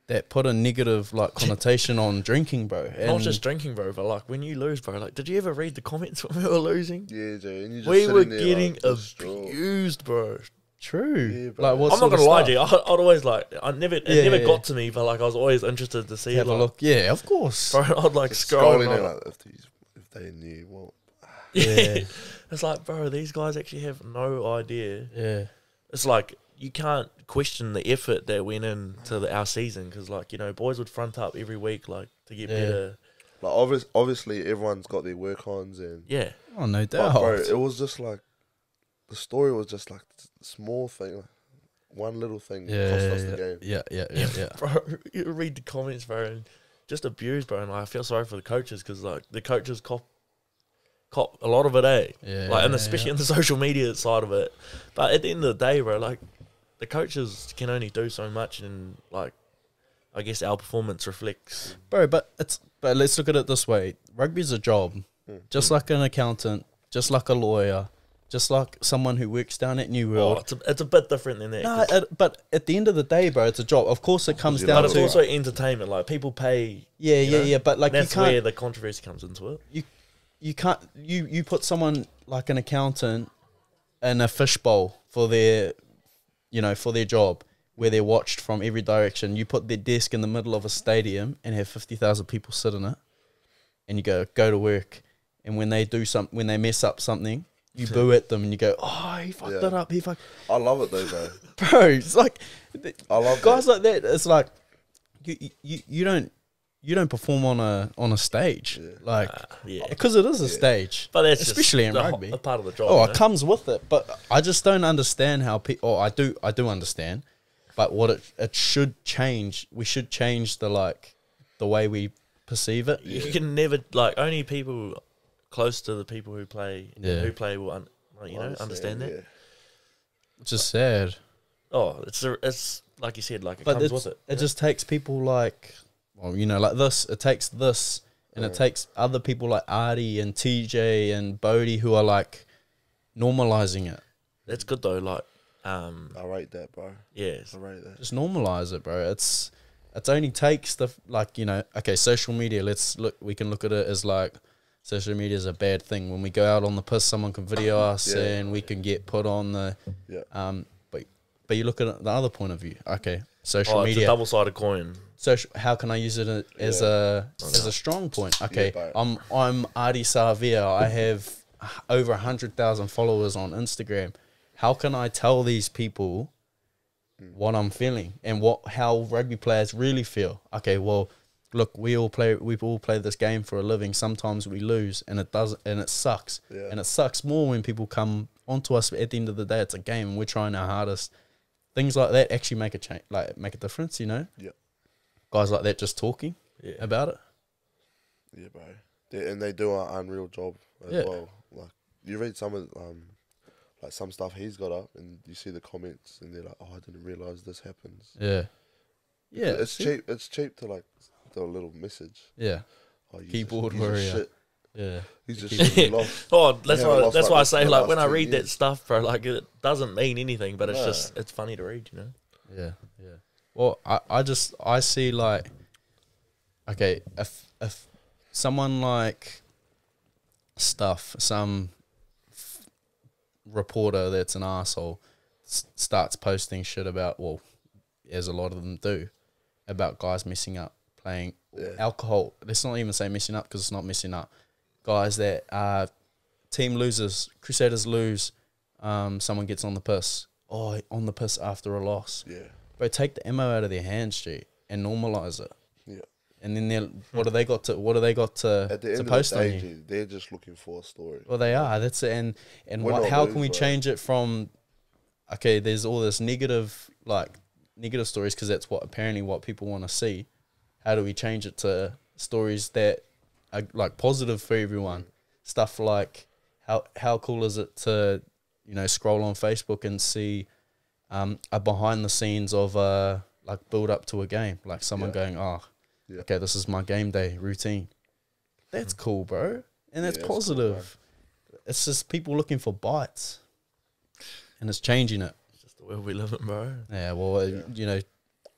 that put a negative like connotation on drinking, bro. And Not just drinking, bro, but like when you lose, bro. Like, did you ever read the comments when we were losing? Yeah, Jay. And you just We were sitting there, getting like, distraught. abused, bro. true. Yeah, bro. Like, what I'm not sort of gonna lie stuff? to you. I'd always like. It never Yeah. got to me, but like I was always interested to see Have like, a look. Yeah, of course. Bro, I'd like Just scroll. scrolling and there, I'd- like, if they knew, well, Yeah. It's like, bro, these guys actually have no idea. Yeah. It's like you can't question the effort that went into our season because, like, you know, boys would front up every week, like, to get Yeah. better. like obviously everyone's got their work ons and. Yeah, Oh, no But, doubt. bro, it was just like the story was just like a small thing, like, one little thing yeah, cost yeah, us the game. yeah. bro. You read the comments, bro, and just abuse, bro. And like, I feel sorry for the coaches because, like, the coaches cop a lot of it, eh? Yeah, Like, and yeah, especially yeah. in the social media side of it. But at the end of the day, bro, like, the coaches can only do so much, and like, I guess our performance reflects. Bro, but let's look at it this way. Rugby's a job. Just like an accountant, just like a lawyer, just like someone who works down at New Oh, World. it's a bit different than that. No, 'cause- but at the end of the day, bro, it's a job. Of course, it comes you down but love it's to also entertainment. Like, people pay. yeah, you know? But like That's you can't, where the controversy comes into it. you can't, you put someone like an accountant in a fishbowl for their, for their job, where they're watched from every direction. You put their desk in the middle of a stadium and have 50,000 people sit in it, and you go to work. And when they when they mess up something, you boo at them and you go, "Oh, he fucked Yeah. it up. He fucked." I love it though, bro. Bro, it's like I love guys like that. It's like you don't perform on a stage, like Yeah, because it is a stage. but that's especially just in rugby. a part of the job. Oh, you it know? comes with it, but I just don't understand how people. Oh, I do understand, but what it should change. We should change the way we perceive it. You can never like only people close to the people who play will understand that. Yeah. Which is sad. Oh, it's like you said, like it But comes with it. it just takes people like this. It takes this, and it takes other people like Artie and TJ and Bodie who are like normalizing it. That's good though. Like, I rate that, bro. yes, I rate that. Just normalize it, bro. It only takes okay, social media. We can look at it as like social media is a bad thing. When we go out on the piss, someone can video us and we can get put on the but you look at it, the other point of view. Okay, social it's media. a double-sided coin. How can I use it as a strong point? Okay, Yeah, I'm Artie Savia. I have over 100,000 followers on Instagram. How can I tell these people what I'm feeling and how rugby players really feel? Okay, well, look, we all play this game for a living. Sometimes we lose, and it sucks. Yeah. And it sucks more when people come onto us. But at the end of the day, it's a game, and we're trying our hardest. Things like that actually make a change, like make a difference. Yeah. Guys like that just talking about it. Yeah, bro. And they do an unreal job as well. Like, you read some of like some stuff he's got up, and you see the comments, and they're like, "Oh, I didn't realize this happens." Yeah. Yeah. It's cheap. It's cheap to like do a little message. Yeah. Oh, he's Keyboard he's warrior. Shit. Yeah. He's just shit. Lost. Oh, that's Yeah, why. lost That's like why I this say the like last when I 10 read that years. stuff, bro. Like it doesn't mean anything, but it's Nah. just it's funny to read, you know. Yeah. Yeah. Well, I see like, okay, if someone like some reporter that's an asshole starts posting shit about, well, as a lot of them do, about guys messing up playing alcohol. Let's not even say messing up because it's not messing up. Guys that team loses, Crusaders lose, someone gets on the piss. Oh, on the piss after a loss. Yeah. But take the ammo out of their hands, G, and normalize it. Yeah. And then what do they got to At the end of post the on day, you? G, they're just looking for a story. Well, they are. That's it. And We're not how those, can we bro. change it from? Okay, there's all this negative stories because that's what people want to see. How do we change it to stories that are like positive for everyone? Stuff like how cool is it to scroll on Facebook and see a behind the scenes of like build up to a game, like someone going, okay, this is my game day routine. That's cool, bro, and that's Yeah, that's positive. It's just people looking for bites, and it's changing it. It's just the world we live in, bro. Yeah, well,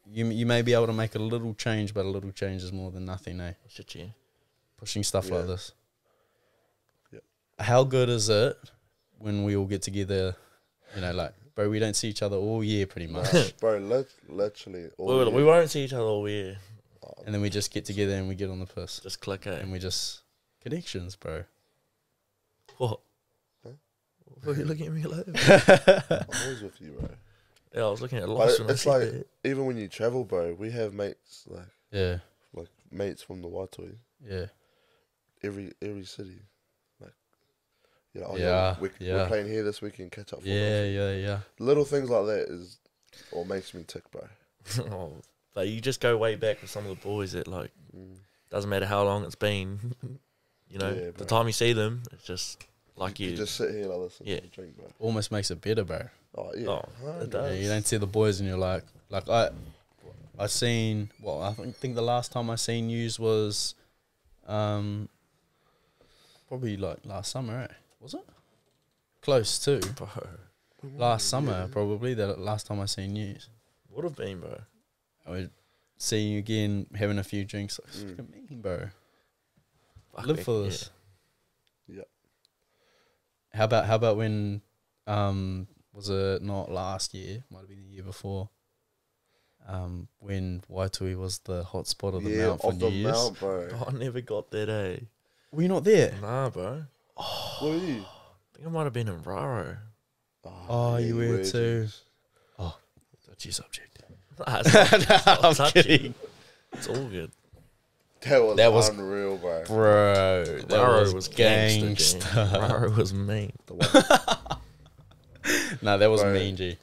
you may be able to make a little change, but a little change is more than nothing, eh? Shit, yeah. Pushing stuff like this. Yeah. How good is it when we all get together? You know, like, bro, we don't see each other all year pretty much. Bro, literally. We won't see each other all year. And then we just get together and we get on the piss. Just click it. And we just... Connections, bro. What? Huh? Why are you looking at me like that? I'm always with you, bro. Yeah, I was looking at But Lost when I it's said like, that. even when you travel, bro, we have mates, Yeah, like mates from the Waitoi. yeah. Every city. Like, you know, Yeah, we're playing here this weekend, catch up for Yeah. little things like that is what makes me tick, bro. Oh, but you just go way back with some of the boys that, like, doesn't matter how long it's been, you know, Yeah, the bro. time you see them, it's just like You just sit here like listen to drink, bro. Almost makes it better, bro. Oh, yeah. Oh, it does. Yeah, you don't see the boys and you're like I seen, well, I think the last time I seen yous was probably like last summer, right? Was it? Close too. Bro, Last summer, probably, the last time I seen yous. would have been, bro. I would see you again, having a few drinks. Like, look at me, bro. Fuck Live me, for this. Yeah. How about when was it not last year? Might have been the year before. When Waitui was the hot spot of the Mount for New Year's. Mount, bro. Oh, I never got that, eh? Were you not there? Nah, bro. Where were you? I think I might have been in Raro. Oh, you were too. jeez. Oh, touchy subject. Nah, it's not I'm touchy. kidding. It's all good. That was was- unreal, bro. Bro, that Raro was gangster. gangster. Raro was mean. Nah, that was Bro. mean, G.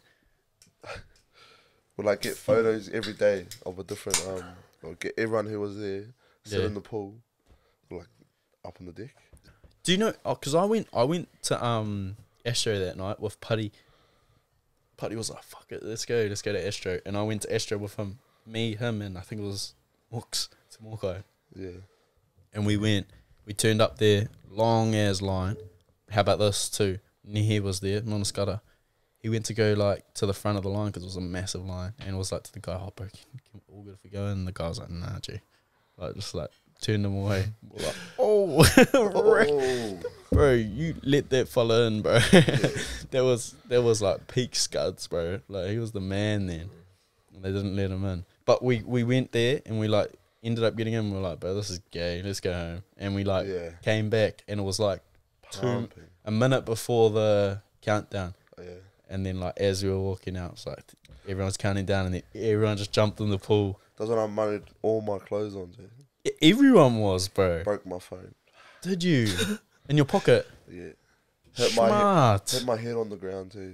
We'd like get photos every day of a different or get everyone who was there sit Yeah. in the pool, like up on the deck. Do you know? Oh, because I went to Astro that night with Putty. Putty was like, "Fuck it, let's go to Astro," and I went to Astro with him, and I think it was Mooks to Morkai. Yeah. And we turned up there, long as line. How about this too? Nihi was there, Monaskata. He went to go like to the front of the line because it was a massive line, and it was like to the guy, "Hopper, can all good if we go?" And the guy was like, "Nah, G," like just like turned him away. We're like, "Oh, Oh. bro, you let that fella in, bro." that was like peak scuds, bro. Like he was the man then, and they didn't let him in. But we went there and we like ended up getting him. We're like, "Bro, this is gay. Let's go home." And we like came back, and it was like Pumping. a minute before the countdown. Oh, yeah. And then, like, as we were walking out, it's like everyone's counting down, and then everyone just jumped in the pool. That's when I mowed all my clothes on, dude. Everyone was, bro. Broke my phone. Did you? In your pocket? Yeah. Smart. Hit my head on the ground too.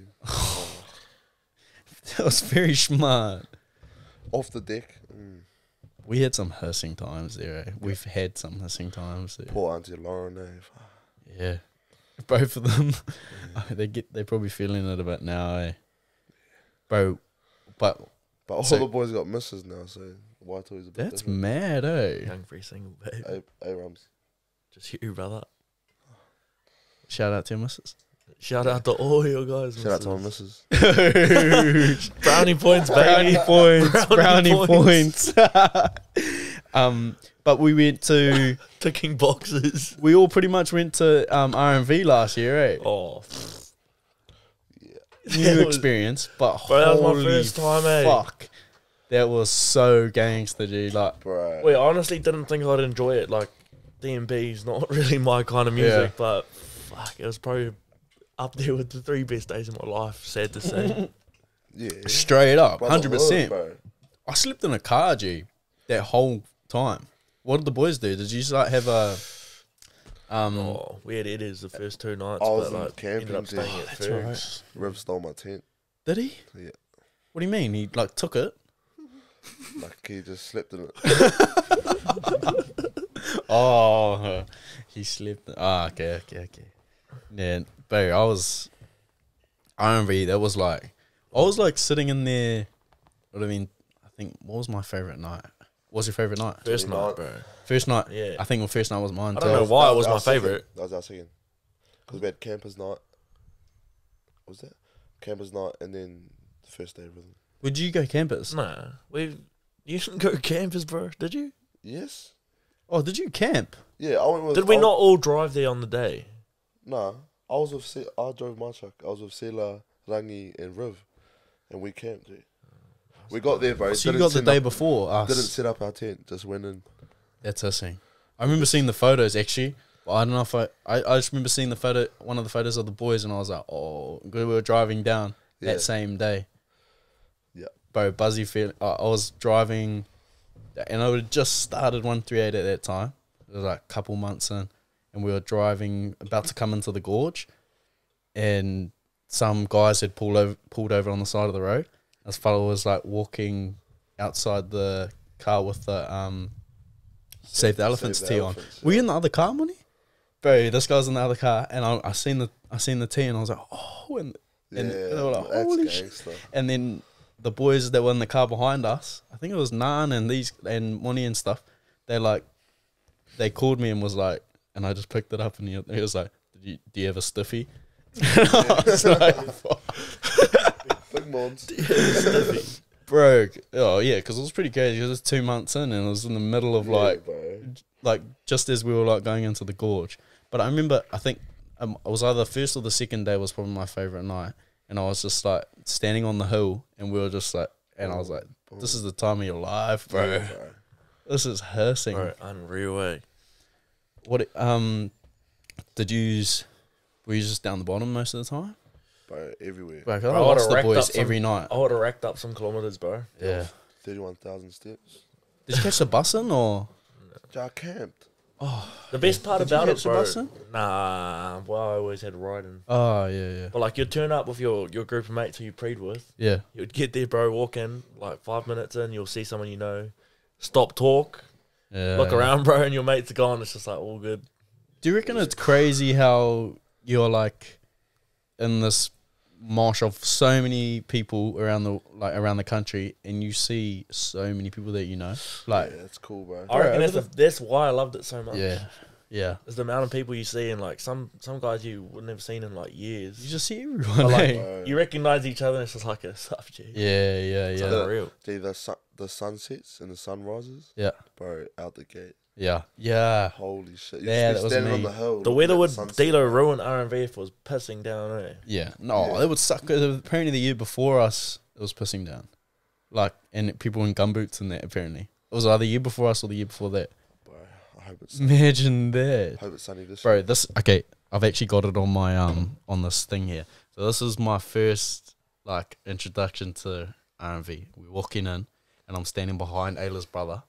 That was very smart. Off the deck. We had some hissing times there, eh? We've had some hissing times there. Poor Auntie Lauren, eh? Yeah. Both of them. They're probably feeling it a bit now, eh? Bro, but all so- the boys got misses now, so Waitoi's a bit that's different. mad, eh? Young free single, babe. Hey, Rums. Just you, brother. Shout out to your missus. Shout out to all your guys. Shout out to my missus. Brownie points, baby. Brownie points. But we went to... Ticking boxes. We all pretty much went to R&V last year, eh? Oh, Yeah. New experience, but bro, that was my holy first time, eh? fuck. That was so gangster, G. Like, Bro. wait, I honestly didn't think I'd enjoy it. Like, D&B's not really my kind of music, but fuck, it was probably up there with the 3 best days of my life, sad to say. Yeah. straight up, Bro, the 100%. hood, bro. I slept in a car, G, that whole time. What did the boys do? Did you just like have a... Oh, we had Eddie's the first 2 nights, I was but in like camping, ended up dude. staying at That's Ferg's. Rev stole my tent. Did he? Yeah. What do you mean? He like took it? Like he just slept in it. Oh, he slept. Okay. Yeah, but I was R&B. That was like, I was like sitting in there. What I mean, I think what was my favorite night? What was your favorite night? First Really night, not. bro. First night. Yeah. I think the first night was mine I too. don't know why it was That my our second. favourite. That was our second. Because we had campers night. What was that? Campers night and then the first day of rhythm. Would you go campers? Nah, you didn't go campers, bro. Did you? Yes. Oh, did you camp? Yeah, I went with. Did we not all drive there on the day? Nah, I was with. I drove my truck. I was with Sela, Rangi, and Riv, and we camped there. We got there, bro. So you got the day before us. Didn't set up our tent. Just went in. That's interesting. I remember seeing the photos actually. But I don't know if I just remember seeing one of the photos of the boys, and I was like, oh, we were driving down that same day. Yeah, bro, buzzy feeling. I was driving, and I would just started 138 at that time. It was like a couple months in, and we were driving about to come into the gorge, and some guys had pulled over on the side of the road. This fellow was like walking outside the car with the Save the Elephants tee on. Were you in the other car, Money? Bro, this guy's in the other car, and I seen the tee, and I was like, oh, and they were like, holy shit. And then the boys that were in the car behind us, I think it was Nan and Money and stuff. They called me and was like, and I just picked it up, and he was like, do you have a stiffy? And I was like, big mons. Bro, oh yeah, because it was pretty crazy. It was 2 months in, and it was in the middle of like just as we were like going into the gorge. But I remember, I think it was either the first or the second day was probably my favorite night, and I was just like standing on the hill, and we were just like, and I was like, this is the time of your life, bro. This is hissing. Bro, unreal way. What were you just down the bottom most of the time? Bro, everywhere. Bro, I watched the boys every night. I would have racked up some kilometres, bro. Yeah. 31,000 steps. Did you catch the bus in or? Yeah, I camped. Oh, the best part did about you it, catch bro. The bus in? Nah, well, I always had riding. Oh yeah. But like, you'd turn up with your group of mates who you preed with. Yeah. You'd get there, bro. Walk in like 5 minutes in, you'll see someone you know. Stop, talk, look around, bro, and your mates are gone. It's just like all good. Do you reckon it's crazy how you're like in this mosh of so many people around the country, and you see so many people that you know? Like, yeah, that's cool, bro. I reckon that's why I loved it so much. Yeah. Is the amount of people you see, and like some guys you wouldn't have seen in like years. You just see everyone. Like, you recognize each other, and it's just like a sup, G. Yeah. It's unreal. Dude, the sunsets and the sunrises. Yeah. Bro, out the gate. Yeah. Holy shit. Yeah, that was standing me. on the hill. The weather would Dilo ruin RMV if it was pissing down, eh? Yeah. No, it would suck. Apparently the year before us, it was pissing down. Like, and people in gumboots and that, apparently. It was either the year before us or the year before that. Bro, I hope it's sunny. Imagine that. I hope it's sunny this Bro, year. okay, I've actually got it on my, on this thing here. So this is my first, like, introduction to RMV. We're walking in, and I'm standing behind Ayla's brother.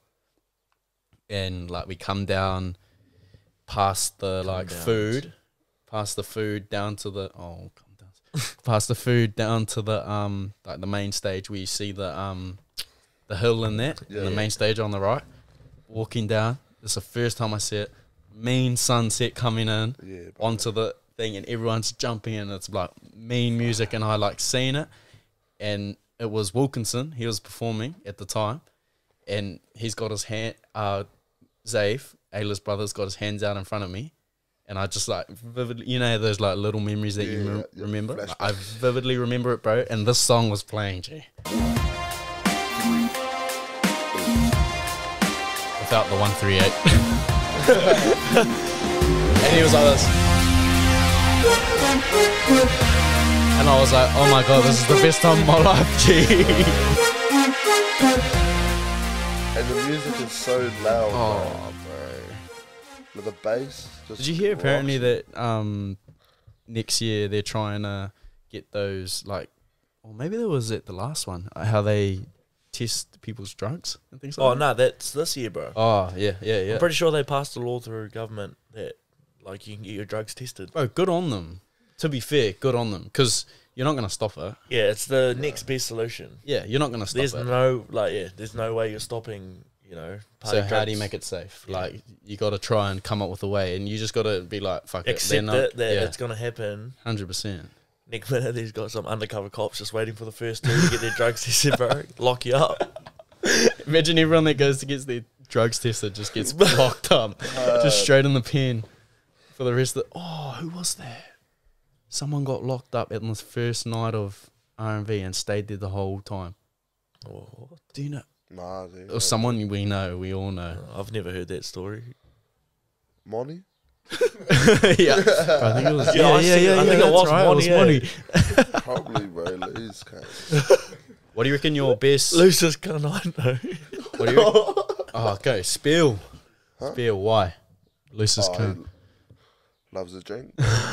And like we come down past the food, past the food down to the past the food down to the like the main stage where you see the hill in that, and the main stage on the right. Walking down, it's the first time I see it. Mean sunset coming in onto the thing, and everyone's jumping, and it's like mean music, and I like seeing it. And it was Wilkinson, he was performing at the time, and he's got his hand. Zaif, Ayla's brother's got his hands out in front of me, and I just like vividly, you know, those like little memories that you remember. Like, I vividly remember it, bro. And this song was playing, G. Without the 138, and he was like this, and I was like, oh my god, this is the best time of my life, G. And the music is so loud. Oh, bro. With the bass. Did you hear apparently that next year they're trying to get those, like, or maybe that was it the last one, how they test people's drugs and things like that? Oh, no, that's this year, bro. Oh, yeah. I'm pretty sure they passed a law through government that, like, you can get your drugs tested. Bro, good on them. To be fair, good on them. Because you're not going to stop it. Yeah, it's the next best solution. Yeah, you're not going to stop there's it. There's no way you're stopping, you know. So how do you make it safe? Yeah. Like, you got to try and come up with a way, and you just got to be like, fuck Accept it. that it's going to happen. 100%. Next minute, he's got some undercover cops just waiting for the first two to get their drugs tested, bro. Lock you up. Imagine everyone that goes to get their drugs tested just gets locked up. Just straight in the pen for the rest of the... Oh, who was that? Someone got locked up at the first night of RMV and stayed there the whole time. Oh, Do you know? Nah, dude. Or someone we know, we all know. I've never heard that story. Money? Yeah. I think it was. Yeah, I think it was Monty, yeah. Monty. Probably, bro. Lose, cuz. What do you reckon your best? Lucius can I know. What do you reckon? Oh, okay. Spill. Huh? Spill. Why? Lucius Oh, cunt. he loves his drink.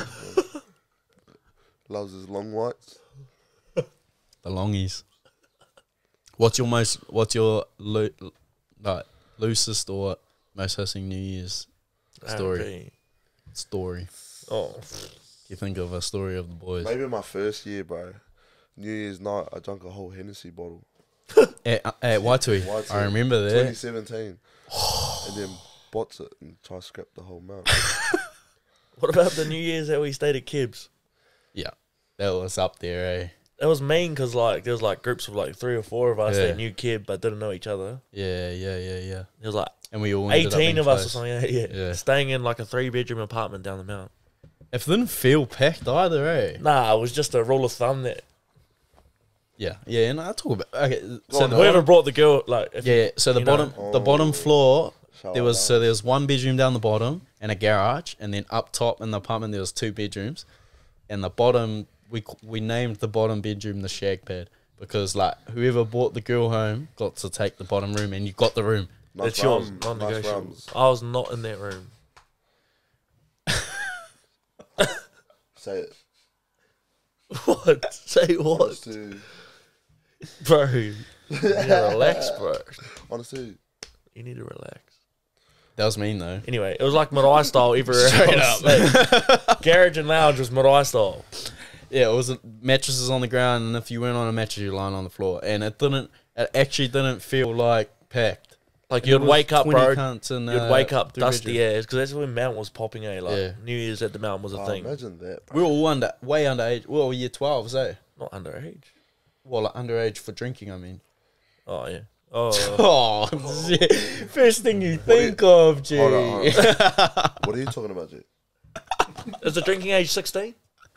Loves his long whites. The longies. What's your like loosest or most hissing New Year's story? Story. Oh, You think of a story of the boys Maybe my first year, bro. New Year's night, I drank a whole Hennessy bottle. at Waitui. Waitui. I remember that. 2017. And then bots it and try to scrap the whole amount. what about the New Year's that we stayed at Kibbs? Yeah, that was up there, eh? It was mean because like there was like groups of like 3 or 4 of us Yeah. that knew Kib but didn't know each other. Yeah. There was like And we all ended up 18 being of us or close. something. Yeah. Staying in like a 3-bedroom apartment down the mountain. It didn't feel packed either, eh? Nah, it was just a rule of thumb that Yeah, and I talk about okay. So on, the whoever bottom, brought the girl, like if yeah, so the you know. bottom floor Shout there out was loud. there's one bedroom down the bottom and a garage, and then up top in the apartment there was 2 bedrooms, and the bottom we named the bottom bedroom the shag pad because like whoever brought the girl home got to take the bottom room, and you got the room. Nice It's yours, rum, non-negotiable. rums. I was not in that room. Say it. What? Say what? Honest to, Bro, you need to relax, bro. honest to. You need to relax. That was mean though. Anyway, it was like Marae style everywhere Straight else. up. Like, garage and lounge was Marae style. Yeah, it was mattresses on the ground, and if you weren't on a mattress, you were lying on the floor, and it actually didn't feel like packed. Like And you'd there was wake up, 20 bro. cunts in, You'd wake up 3 dusty bedrooms. ass because that's when Mount was popping. Like Yeah. New Year's at the Mount was a Oh, thing. imagine that, We bro. were all way underage. We were year 12s, eh? Not underage. Well, like underage for drinking, I mean. Oh yeah. Oh, Oh, yeah. First thing you think of, G. Hold on. What are you talking about, G? is the drinking age 16?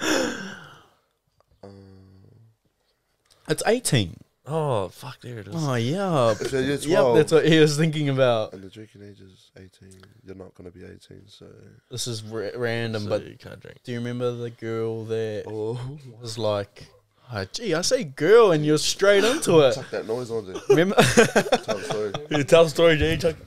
It's 18. Oh fuck, there it is. Oh, yeah. If you're year 12 Yep, that's what he was thinking about. and the drinking age is 18, you're not going to be 18, so... This is random, So but you can't drink. do you remember the girl that Oh. was like, oh, gee, I say girl, and you're straight into it. Chuck that noise on, G. Remember? Tell the story. You tell the story, Jay. Chuck.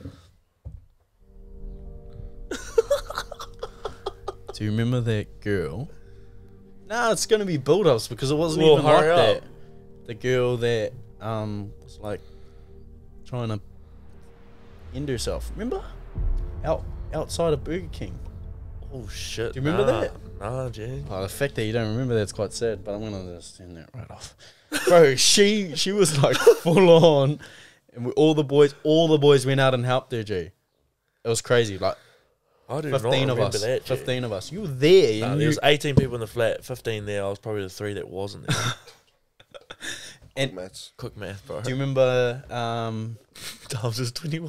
Do you remember that girl? Nah, it's gonna be build-ups because it wasn't Well, even like hurry up. that. The girl that was like trying to end herself. Remember? Outside of Burger King. Oh shit. Do you remember that? Nah, Jay. Oh, the fact that you don't remember that's quite sad, but I'm gonna just turn that right off. Bro, she was like full on, and all the boys went out and helped her. G. It was crazy. Like I do not 15 of remember us. that. Jay. 15 of us. You were there. Nah, and there you, was 18 people in the flat, 15 there. I was probably the 3 that wasn't there. and Maths. Quick math, bro. do you remember I was just 21.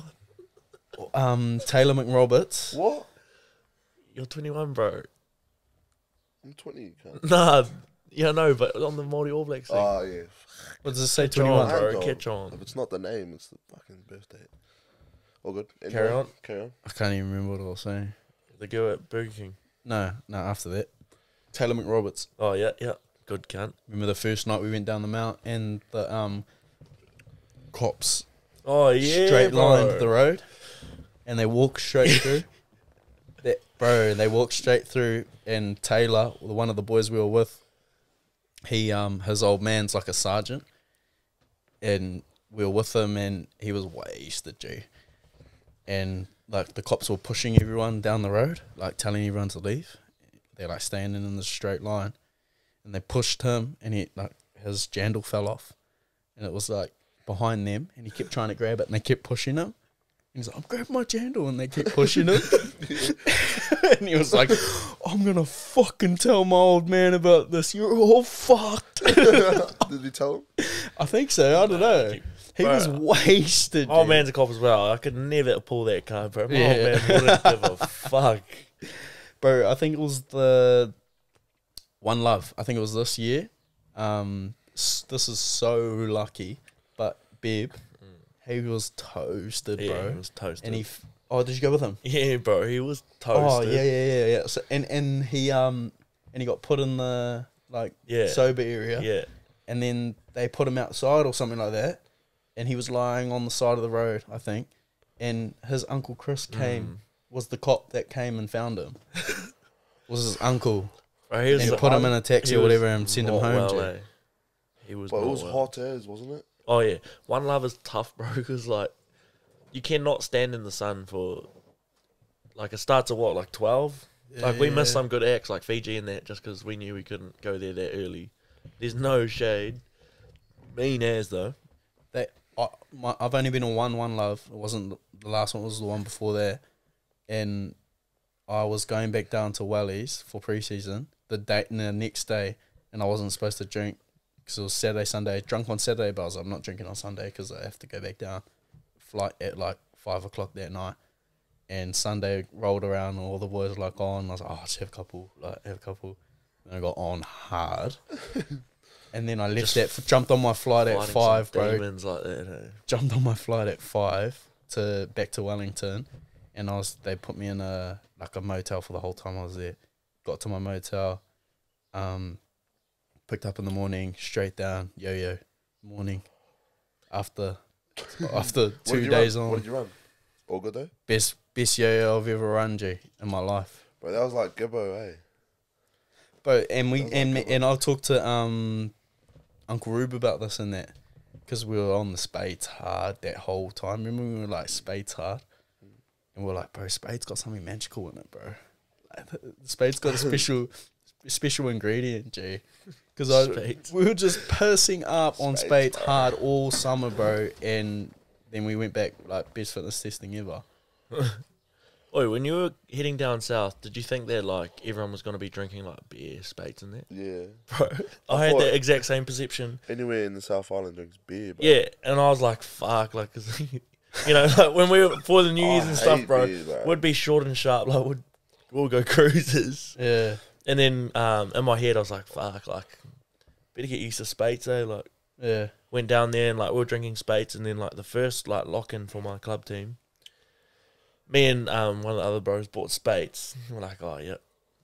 Taylor McRoberts? What? You're 21, bro. I'm 20, cunt. Nah, yeah, no, but on the Maori All Blacks thing. Oh, yeah. What does it say? Catch on, 21. bro. Hang Catch on. If it's not the name, it's the fucking birthday. All good. Carry on. Carry on. I can't even remember what I was saying. The girl at Burger King. No, after that. Taylor McRoberts. Oh, yeah. Good cunt. Remember the first night we went down the mount and the cops Oh, yeah, straight bro. lined the road and they walked straight through. They walked straight through, and Taylor, one of the boys we were with, his old man's like a sergeant, and we were with him, and he was wasted, G. And like the cops were pushing everyone down the road, like telling everyone to leave. They're like standing in the straight line, and they pushed him, and his jandal fell off, and it was like behind them, and he kept trying to grab it, and they kept pushing him. And he's like, I'm grabbing my jandal, and they kept pushing him. And he was like, I'm gonna fucking tell my old man about this. You're all fucked. Did he tell him? I think so. I don't know. He was wasted. Old dude. man's a cop as well. I could never pull that card, bro. My Yeah. old man wouldn't give a fuck. Bro, I think it was the One Love. I think it was this year. This is so lucky. But Beb. He was toasted, Yeah, bro. he was toasted. And did you go with him? Yeah, bro, he was Oh toasted. yeah. So, and he got put in the sober area. Yeah. And then they put him outside or something like that. And he was lying on the side of the road, I think. And his uncle Chris was the cop that came and found him. Was his uncle. Bro, he was and put him in a taxi or whatever and send him home. Well, he was. But it was well. hot as, wasn't it? Oh yeah, One Love is tough, bro. Because you cannot stand in the sun for it starts at what 12. We missed some good acts like Fiji and that just because we knew we couldn't go there that early. There's no shade. Mean as though. I've only been on One Love. It wasn't the last one. It was the one before that. And I was going back down to Wellies for pre-season the next day, and I wasn't supposed to drink because it was Saturday, Sunday. Drunk on Saturday, but I was like, I'm not drinking on Sunday because I have to go back down. Flight at 5 o'clock that night. And Sunday rolled around and all the boys were on. I was like, oh, just have a couple. And I got on hard. And then I left jumped on my flight at 5, bro. Demons like that, hey? Jumped on my flight at 5 back to Wellington. And they put me in a motel for the whole time I was there. Got to my motel, picked up in the morning, straight down, yo-yo, morning. After 2 days on. What did you run? All good though? Best yo-yo I've ever run, G, in my life. Bro, that was like Gibbo, eh? But and I talked to Uncle Rube about this and that because we were on the Spades hard that whole time. Remember we were Spades hard, and we were bro, Spades got something magical in it, bro. Spades got a special ingredient, G. Because we were just pissing up on Spades hard all summer, bro, and then we went back best fitness testing ever. Oi, when you were heading down south, did you think that everyone was going to be drinking beer, Spades and that? Yeah. Bro, I had that exact same perception. Anywhere in the South Island drinks beer, bro. Yeah, and I was like, fuck, cause, when we were for the New Year's and stuff, bro, we'd be short and sharp, we'll go cruises. Yeah. And then in my head, I was like, fuck, better get used to Spades, eh? Yeah. Went down there and we were drinking Spades, and then the first lock-in for my club team, me and one of the other bros bought Spades. We're like, oh, yeah.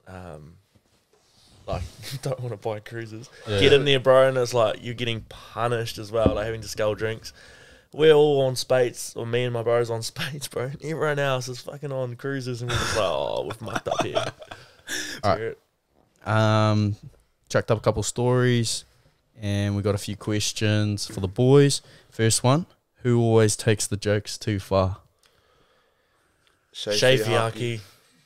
Don't want to buy cruises. Yeah. Get in there, bro, and it's you're getting punished as well, having to scull drinks. We're all on Spades, or me and my bros on Spades, bro. Everyone else is fucking on cruises, and we're just we've mucked up here. All right. Checked up a couple stories, and we got a few questions for the boys. First one, who always takes the jokes too far? Shafiaki.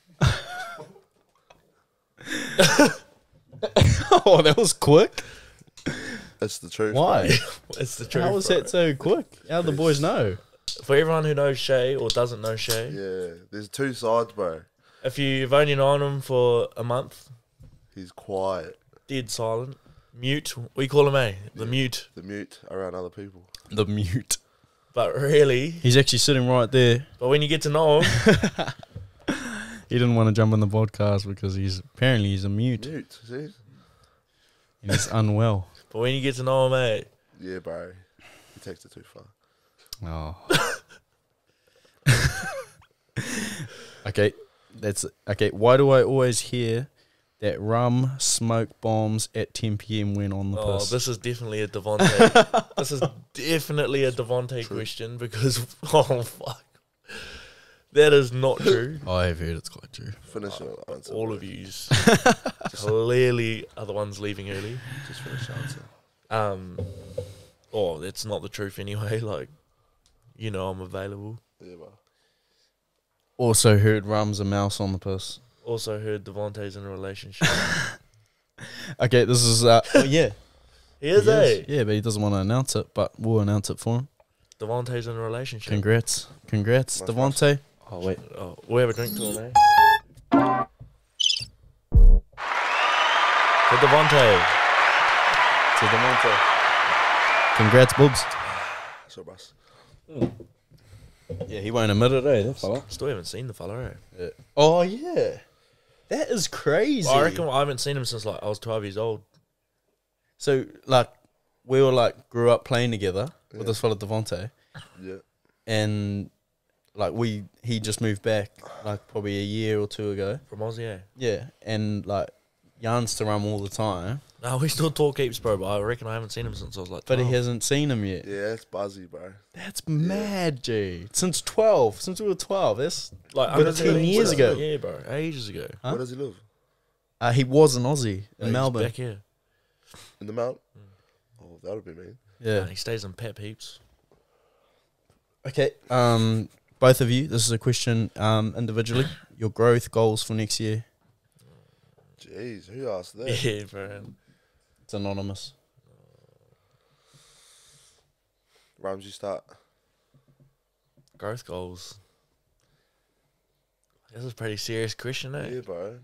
Oh, that was quick. That's the truth. Why? It's the truth. How was that so quick? How do the boys know? For everyone who knows Shay or doesn't know Shay, yeah, there's two sides, bro. If you've only known him for a month, he's quiet, dead silent, mute. We call him the mute. The mute around other people. The mute. But really, he's actually sitting right there. But when you get to know him, he didn't want to jump on the podcast because he's a mute. Mute, see? And he's unwell. But when you get to know him, yeah, bro, he takes it too far. Oh. Okay, why do I always hear that rum smoke bombs at 10 p.m. when on the piss? This is definitely a Devontae. This is definitely a Devontae question because, fuck. That is not true. I have heard it's quite true. Finish your answer. All of you clearly are the ones leaving early. Just finish your answer. That's not the truth anyway. I'm available. Yeah, bro. Also heard rum's a mouse on the piss. Also heard Devontae's in a relationship. Okay, this is... yeah. He is, eh? Yeah, but he doesn't want to announce it, but we'll announce it for him. Devontae's in a relationship. Congrats, Devontae. Oh, wait. Oh, we'll have a drink to him, eh? To Devontae. Congrats, Bubs. So, Russ. Yeah, he won't admit it, eh, that fella. Still haven't seen the fella, eh? Yeah. Oh, yeah. That is crazy. I reckon I haven't seen him since, I was 12 years old. So, we grew up playing together. with this fella Devontae, Yeah. and like he just moved back like probably a year or two ago. From Aussie, yeah. Yeah, and like yarns to Rum all the time, No, we still talk heaps, bro, but I reckon I haven't seen him since I was like 12. but he hasn't seen him yet. Yeah, it's buzzy, bro. That's mad, G. Since we were 12. That's like Where under does he live? 10 years ago. Yeah, bro, ages ago. Huh? Where does he live? He was an Aussie in He's Melbourne. back here. In the Mount? Oh, that would be mean. Yeah. He stays in Pep heaps. Okay. Both of you. This is a question. Individually, your growth goals for next year. Jeez, who asked that? Yeah, bro. It's anonymous. Ramsey start. Growth goals. This is a pretty serious question, eh? Yeah, bro.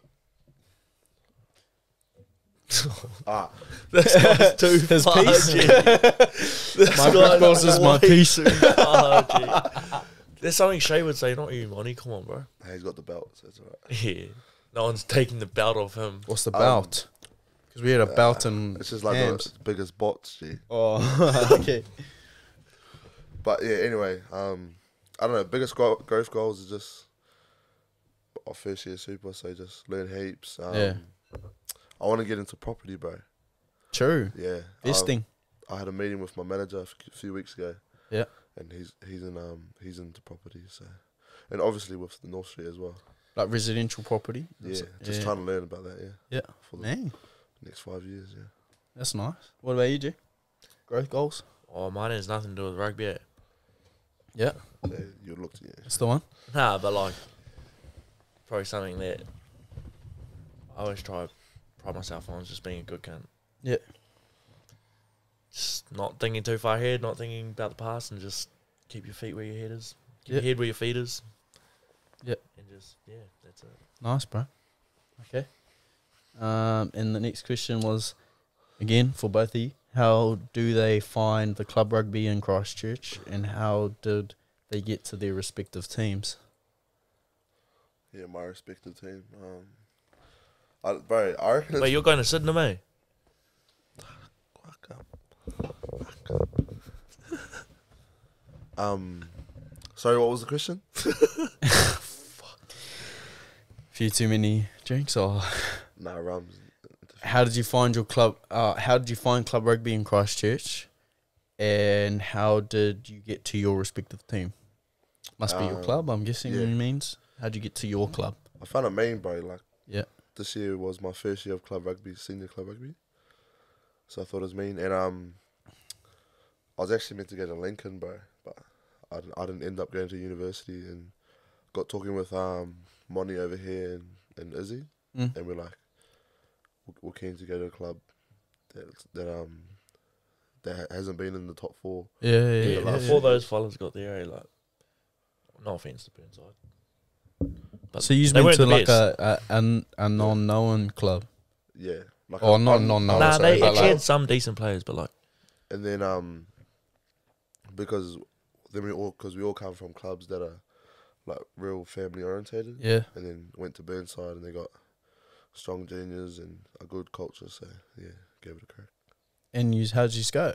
This guy's too His far, piece. G. This My guy's growth goals is my way piece. too far, G. There's something Shay would say, not you, Monty. Come on, bro. Hey, he's got the belt, so it's alright. Yeah. No one's taking the belt off him. What's the belt? Because we had a belt and It's just like hands. the biggest bots, G. Oh, okay. But yeah, anyway, I don't know. Biggest growth goals is just our first year super, so just learn heaps. Yeah. I want to get into property, bro. True. Yeah. Investing. I had a meeting with my manager a few weeks ago. Yeah. And he's into property, so, and obviously with the North Street as well. Like residential property. Yeah, just trying to learn about that. Yeah. Yeah. For the Man, next 5 years. Yeah. that's nice. What about you, G? Growth goals? Oh, mine has nothing to do with rugby, eh? Yeah. Yeah, you looked. Yeah. That's the one. Nah, but like, probably something that I always try pride myself on is just being a good cunt. Yeah. Just not thinking too far ahead, not thinking about the past, and just keep your feet where your head is. Keep Yep. your head where your feet is. Yep. And just, yeah, that's it. Nice, bro. Okay. And the next question was, again, for both of you, how do they find the club rugby in Christchurch, and how did they get to their respective teams? Yeah, my respective team. Bro, I reckon. Wait, you're going to Sydney, mate? Fuck up. Sorry, what was the question? Few too many drinks, or Nah, Rams. how did you find your club? How did you find club rugby in Christchurch, and how did you get to your respective team? Must be your club, I'm guessing. yeah. Means how'd you get to your club? I found a main, bro. Like, Yeah. this year was my first year of club rugby, senior club rugby. So I thought it was mean, and I was actually meant to go to Lincoln, bro, but I didn't end up going to university, and got talking with Monty over here and Izzy, and we're like, we're keen to go to a club that hasn't been in the top 4. Yeah, Yeah, like, before those fellas got there, like, no offense to Burnside. But So you they went weren't to the like best. a non-known club, Yeah, like or not non-known. Nah, sorry, they but actually like, had some decent players, but like, and then because then we all come from clubs that are like real family orientated. yeah. And then went to Burnside, and they got strong juniors and a good culture. So yeah, gave it a crack. And how'd you go?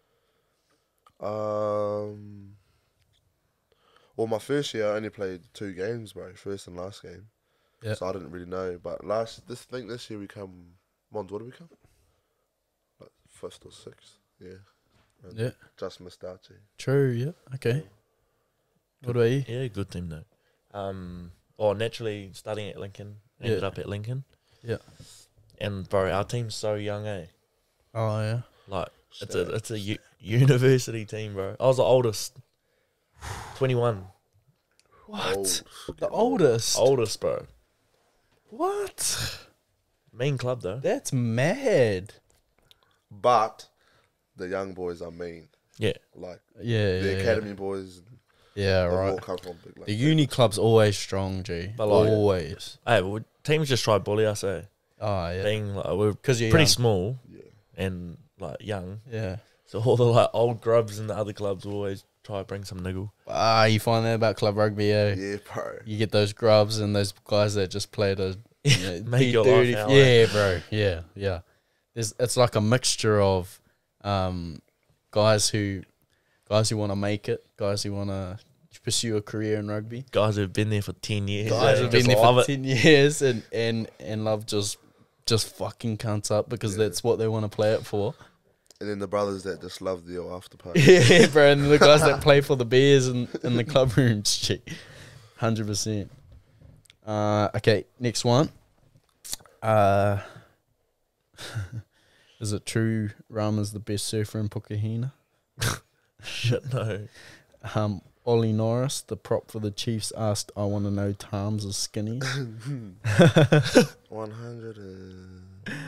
Well, my first year I only played 2 games, bro. First and last game. Yeah. So I didn't really know. But this year we come. Mons, what did we come? Like 5th or 6th. Yeah. And Yeah. Just missed out. Too. True. Yeah. Okay. What about you? yeah, good team though. Or naturally studying at Lincoln, ended up at Lincoln. Yeah. And bro, our team's so young, eh? Oh yeah. Like it's a university team, bro. I was the oldest, 21, What? Old. The oldest. oldest, bro. What? Mean club though. That's mad. But the young boys are mean. Yeah, Like Yeah. the yeah, academy boys. Yeah. They all Right. come from big. Like, The uni club's always strong, G. But like- always. hey, well, teams just try to bully us, eh? Oh yeah. Being like we're 'Cause you're pretty young. small Yeah. and like young, Yeah. so all the like old grubs in the other clubs will always try to bring some niggle. You find that about club rugby, eh? Yeah, bro. You get those grubs and those guys that just play to Make be your dirty. life hell, Yeah, eh? bro. Yeah. It's like a mixture of guys who Guys who want to make it. Guys who want to pursue a career in rugby. Guys who've been there for 10 years. Guys who've been there love for it. 10 years and love just fucking cunts up because that's what they want to play it for. And then the brothers that just love the after party. Yeah, bro. And the guys that play for the Bears in the club rooms. 100%. Okay, next one. Is it true Rama's the best surfer in Poihipi? Shit, no. Ollie Norris, the prop for the Chiefs, asked, I want to know Tams is skinny. 100 and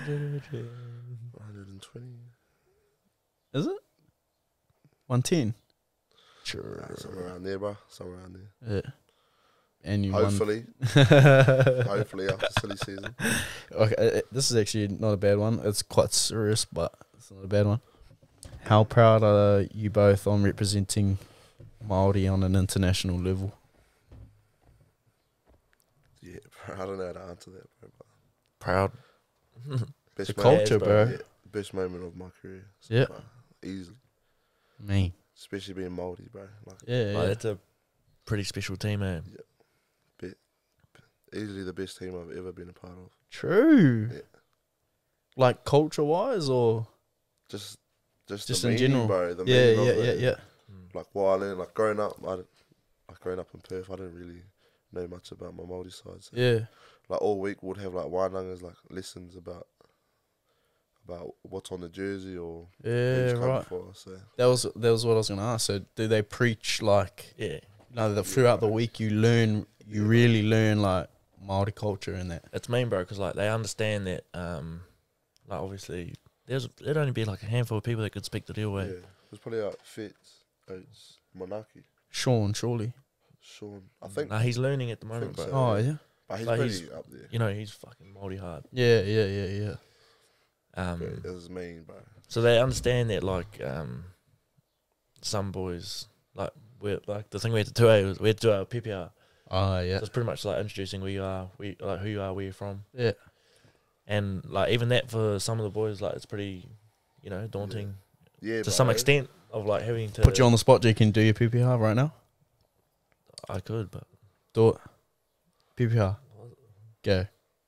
120. Is it? 110? Sure. Somewhere around there, bro. Somewhere around there. Yeah. And you Hopefully. won. Hopefully after silly season. Okay, this is actually not a bad one. It's quite serious, but it's not a bad one. How proud are you both on representing Maori on an international level? Yeah, bro. I don't know how to answer that, bro. But Proud. best The moment, culture, bro. yeah, best moment of my career. So, Yeah. bro, easily. Me. Especially being Maori, bro. Like, Yeah, Like, it's a pretty special team, eh? easily the best team I've ever been a part of. True. Yeah. Like culture-wise or Just just the in meaning, general? bro. The Yeah, meaning yeah, of it. yeah. Like what I learned, like growing up, growing up in Perth, I didn't really know much about my Māori side. So Yeah. like all week we'd have like wairangas, like lessons about what's on the jersey or Yeah, who's coming right. for. So That was what I was going to ask. So do they preach like, Yeah. that throughout the week you really learn like Māori culture and that? It's mean, bro, because like they understand that, like obviously there'd only be like a handful of people that could speak the deal yeah, way. there's probably like Fitz, Oates, Monaki, Sean, surely. Sean. I think. Nah, he's learning at the moment, bro. think Oh, yeah. But he's like pretty he's- up there. You know, he's fucking Māori hard. Yeah. It was mean, bro. So they understand that, like, some boys, like, we're like the thing we had to do was we had to do our PPR. Oh, yeah. So it's pretty much like introducing who you are, where you're from, Yeah. and like even that for some of the boys, like it's pretty, daunting Yeah, to some bro. extent of like having to Put you on the spot, G. Can you do your PPR right now? I could, but Do it. PPR. Go.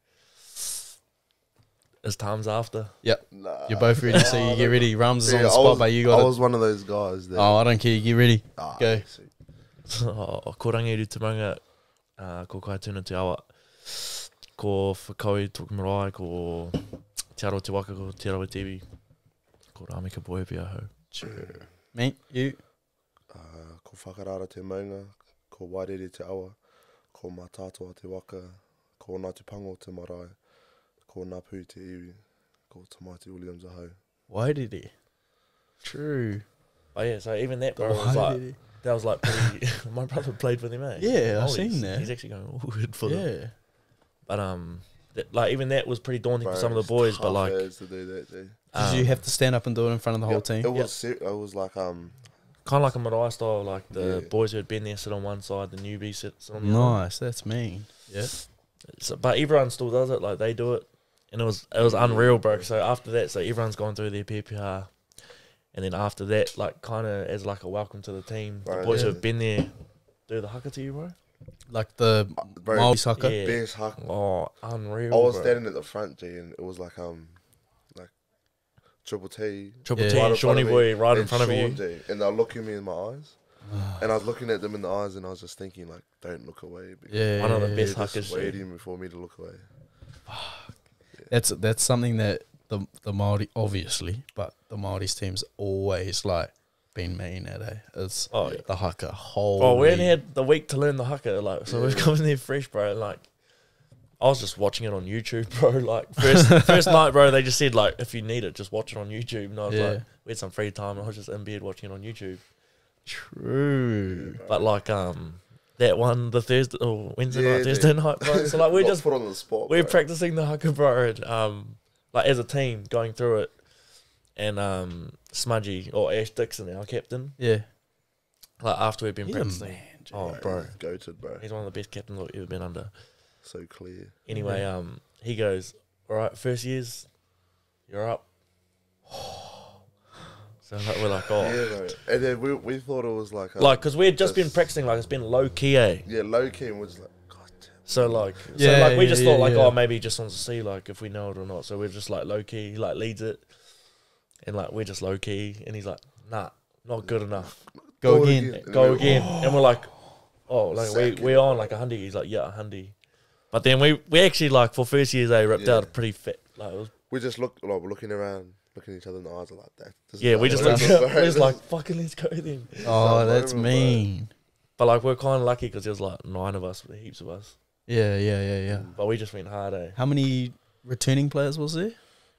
as time's after. Nah. You're both ready, so you get ready. Rams is See, on the I spot, was- but you I got was one of those guys that. Oh, I don't care. You get ready. Go. See. Ko rangiru te manga, ko kai tūna te awa, ko whakaui tōku marae, ko te aro te waka, ko te rawa TV, ko Rameka Poihipi ahau. Me, you. Ko whakarara te maunga, ko wairere te awa, ko mā tātua te waka, ko nā te pango te marae, ko nā pū te iwi, ko Tamaiti Williams ahau. Why did he? True. But yeah, so even that, bro, was Why like, did he? that was like pretty. My brother played for them, eh? Yeah, I've Maoris. seen that. He's actually going all good for them. Yeah. But like even that was pretty daunting Bro, for some of the it's boys. But tough like, as to do that, dude. Did you have to stand up and do it in front of the whole team? It was it was like kind of like a marae style, like the Yeah. boys who had been there sit on one side, the newbies sit on the other. Nice. That's mean. Yeah. So, but everyone still does it. Like they do it, and it was unreal, bro. So after that, so everyone's gone through their PPR, and then after that, like kind of as like a welcome to the team, the Bro, boys who yeah. have been there do the haka to you, bro. Like the bro, Maori soccer. Yeah. best haka. Oh, unreal. I was bro. standing at the front, G, and it was like Triple T, Triple Yeah. T right and in front Shawnee of me, boy right in and front of Sean, you. G, and they're looking me in my eyes, and I was looking at them in the eyes, and I was just thinking like, don't look away. Because Yeah. One of the they're best just huckers. waiting for me to look away. That's something that the Māori, obviously, but the Māori's team's always like been mean at, eh? It's Oh, yeah. the haka whole. Oh, we only had the week to learn the haka, like so we've Yeah. come in there fresh, bro. And like, I was just watching it on YouTube, bro. Like first night, bro, they just said like if you need it, just watch it on YouTube. And I was Yeah. like, we had some free time, and I was just in bed watching it on YouTube. True. But like that one, the Thursday or Wednesday Yeah, night, Thursday night, bro. So like we're Not just put on the spot. we're bro. practicing the haka, bro. And, like as a team going through it, and Smudgy or Ash Dixon, our captain, Yeah. like after we've been He's a practicing. man, Jay. Oh, bro, Goated, bro. he's one of the best captains I've ever been under. So clear. Anyway, he goes, all right, first years, you're up. So like, we're like, oh, Yeah, bro. And then we thought it was like because we had just been practicing, like it's been low key, eh? Yeah, low key, and we're just like, God damn. So like, Yeah, we just thought like, yeah. oh, maybe he just wants to see like if we know it or not. So we're just like low key, he like leads it, and like we're just low key, and he's like, nah, not good enough. Go again. Go again. And we're like, oh, like we're on like 100. He's like, yeah, 100. But then we actually like for first years they ripped out a pretty fit. Like it was, We just we're looking around, looking at each other in the eyes like that. yeah, we just looked up. We're just like, fucking let's go then. Oh, that's mean. But like we're kind of lucky because there was like 9 of us, heaps of us. Yeah. But we just went hard, eh? How many returning players was there?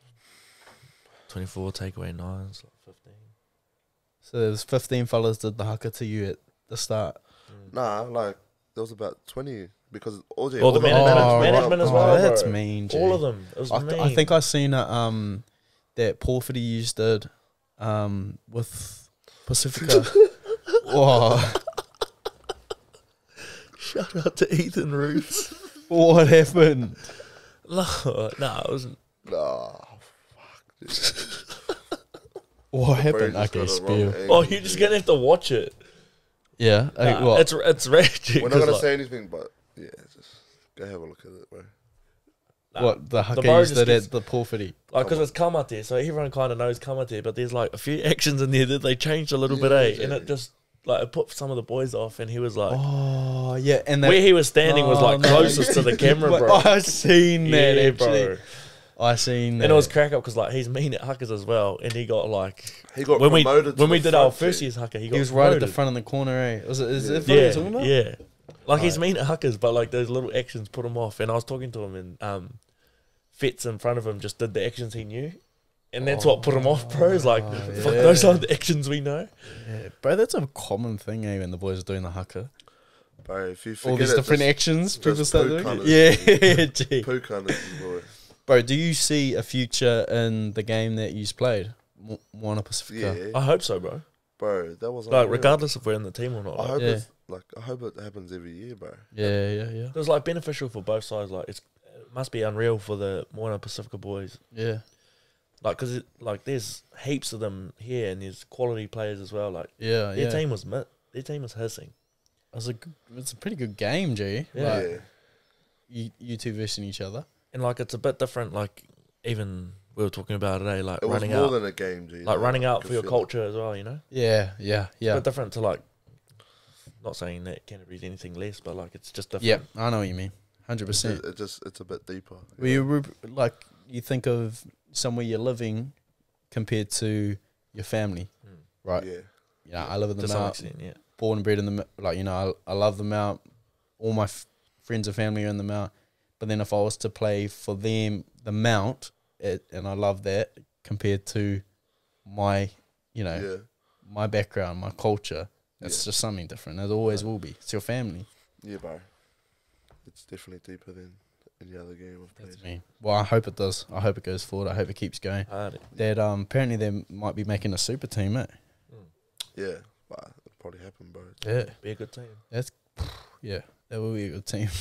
24 takeaway 9s, like 15. So there was 15 fellas did the haka to you at the start. Nah, like there was about 20 because all the management as well. That's bro. mean. G. All of them. It was mean. I think I seen that Poihipi used did with Pacifica. Oh, Shout out to Ethan Roots. what happened? No, it wasn't. Nah, fuck. Dude. What happened? Bro, just Okay, got a spill. wrong angle, Oh, you're just gonna have to watch it. Yeah. Nah, What? it's tragic. We're not gonna like, say anything, but yeah, just go have a look at it, bro. What the haka bro used just did gets- at the Poihipi? like, because it's kamate, so everyone kind of knows kamate, but there's like a few actions in there that they changed a little bit, Yeah, eh? exactly. And it just like it put some of the boys off, and he was like, Oh yeah, and where he was standing was like closest to the camera, bro. I seen that Yeah, actually. bro. I seen that. And it was crack up because like he's mean at huckers as well, and he got like He got when promoted we to did the our front, first G. year's hucker, he got He was right at the promoted. front of the corner, eh? Was it? Is it? Yeah. What you're talking about? Yeah. Like he's mean at huckers, but like those little actions put him off. And I was talking to him, and Fitz in front of him just did the actions he knew, and that's what put him off, bro. It's like, fuck, yeah. those aren't the actions we know. Yeah, bro, that's a common thing, eh? When the boys are doing the haka, Bro, if you forget all these it, different just actions people just start poo doing. colours. Yeah, gee. poo colours, boy. Bro, do you see a future in the game that you played, Moana Pacifica? Yeah, I hope so, bro. bro, that was Like unreal. regardless if we're in the team or not. I Like, hope Yeah. it's like I hope it happens every year, bro. Yeah. it was like beneficial for both sides. Like it must be unreal for the Moana Pacifica boys. Yeah. Like, cause like there's heaps of them here, and there's quality players as well. Like Yeah. their team was hissing. It's a pretty good game, G. Yeah. Like, you two versing each other. And like it's a bit different. Like even we were talking about it, eh? Like It was running more out, than a game, G. like running out I for your could feel it. culture as well. You know, Yeah. it's a bit different to like. Not saying that Canterbury's anything less, but like it's just different. Yeah, I know what you mean. 100%. It's a bit deeper. Well, like you think of somewhere you're living compared to your family, right? Yeah. You know, I live in the To some Mount, extent, yeah. born and bred in the like. You know, I love the Mount. All my friends and family are in the Mount. But then if I was to play for them, the Mount, and I love that compared to my, you know, Yeah. my background, my culture. It's just something different. It always will be. It's your family. Yeah, bro. It's definitely deeper than any other game I've played. That's me. Well, I hope it does. I hope it goes forward. I hope it keeps going. Hard. That apparently they might be making a super team, eh? Yeah, but it'll probably happen, bro. Yeah. Be a good team. Yeah, that will be a good team.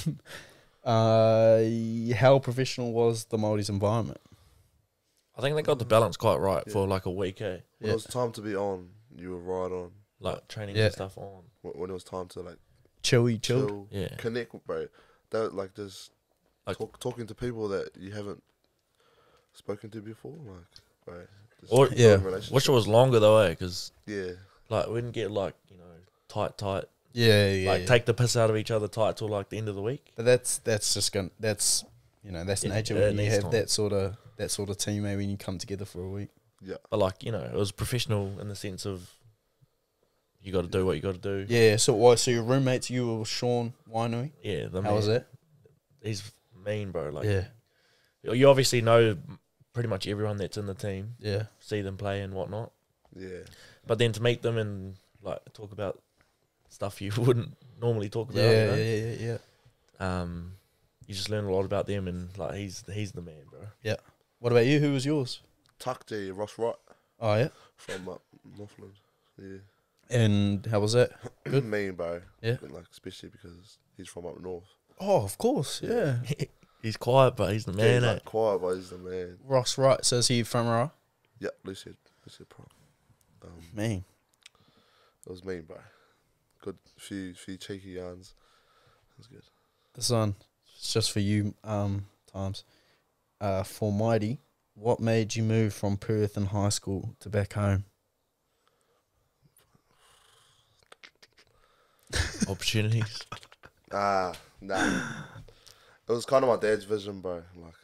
How professional was the Maori's environment? I think they got the balance quite right Yeah. for like a week, eh? When it was time to be on, you were right on. Like training Yeah. and stuff on. When it was time to like Chilled. chill, Yeah. connect, bro. That like just Like- talking to people that you haven't spoken to before, like, bro. just Or- building Yeah. relationships. Which was longer though, eh? Because Yeah, like we didn't get like tight. Yeah. Like take the piss out of each other tight till like the end of the week. But that's just gonna that's that's Yeah, nature it when you needs have time. that sort of team, maybe when you come together for a week. yeah. But like it was professional in the sense of you got to do what you got to do. Yeah. So your roommates, you were Sean Wainui. Yeah. How was that? He's mean, bro. Like Yeah. you obviously know pretty much everyone that's in the team, Yeah. see them play and whatnot. Yeah, But then to meet them and like talk about stuff you wouldn't normally talk about, Yeah. you know? Yeah. You just learn a lot about them, and like he's the man, bro. What about you? Who was yours? Tuck J, Ross Wright Oh yeah. from Northland. Yeah, And how was that? Good. mean, bro. Yeah. Like especially because he's from up north. Oh, of course. Yeah. He's quiet, but he's the Yeah, man. he's eh? like quiet, but he's the man. Ross Wright says he from Ra. Yeah, Lucid Pro. Man, It was mean, bro. Good few cheeky yarns. It was good. this one, it's just for you, Times. For Mighty, what made you move from Perth in high school to back home? Opportunities. Nah. It was kind of my dad's vision, bro.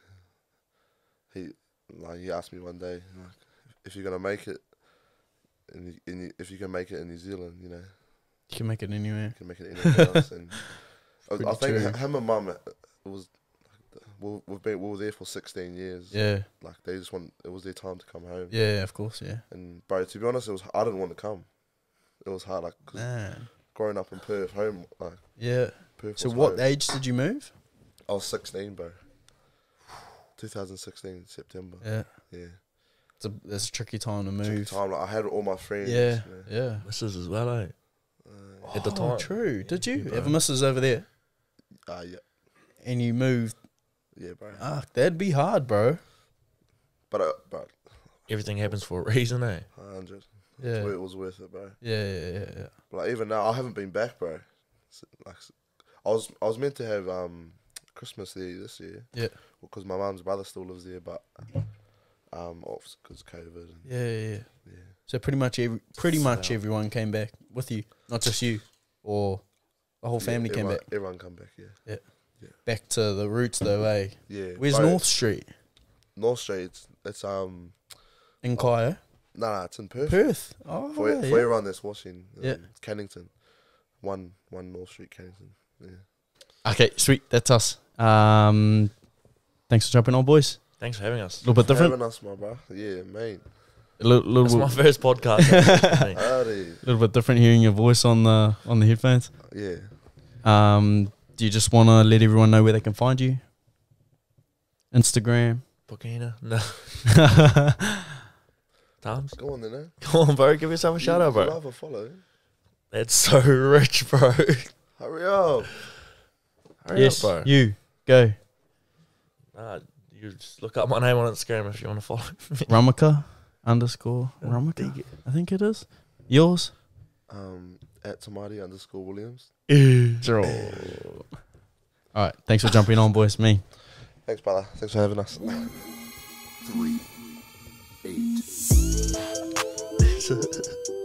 He asked me one day, like, if you're gonna make it, if you can make it in New Zealand, you know, You can make it anywhere. you can make it anywhere else. And I Pretty think true. him and mum, we were there for 16 years. Yeah, Like they just it was their time to come home. yeah, of course, yeah. And bro, to be honest, I didn't want to come. It was hard, like 'cause Man, growing up in Perth, home, like yeah. Perth. So was what home. age did you move? I was 16, bro. 2016 September. Yeah, Yeah. it's a tricky time to Took move. time. Like I had all my friends. Yeah, you know. yeah. Misses as well, eh? At the Oh, time. true. Did you Yeah, ever bro. misses over there? Yeah. And you moved? Yeah, bro. That'd be hard, bro. But Everything happens for a reason, eh? 100. Yeah, It was worth it, bro. yeah. But like even now, I haven't been back, bro. Like I was meant to have Christmas there this year. Yeah. Because my mum's brother still lives there, but off because COVID. And, Yeah. yeah. So pretty much everyone came back with you, not just you, or the whole family came back. Everyone come back, yeah. Back to the roots though, eh? Yeah. Where's bro, North Street? North Street? It's In Kaya? nah, it's in Perth. Perth. Oh, For yeah. everyone that's watching, Yeah. Cannington, one North Street, Cannington. Yeah. Okay, sweet. That's us. Thanks for jumping on, boys. Thanks for having us. A little bit different. Having us, my bro. Yeah, mate. A little, It's my first podcast. actually. Howdy. little bit different hearing your voice on the headphones. Yeah. Do you just want to let everyone know where they can find you? Instagram. Poihipi? No. Times? Go on then, eh? Come on, bro. Give yourself a shout out, bro. Love a follow. That's so rich, bro. Hurry up. Hurry Yes, up, bro. you go. You just look up my name on Instagram if you want to follow me. Rameka Rameka. I think it is. Yours? At Tamaiti _Williams. All right. Thanks for jumping on, boys. Me. Thanks, brother. Thanks for having us. 3, 8.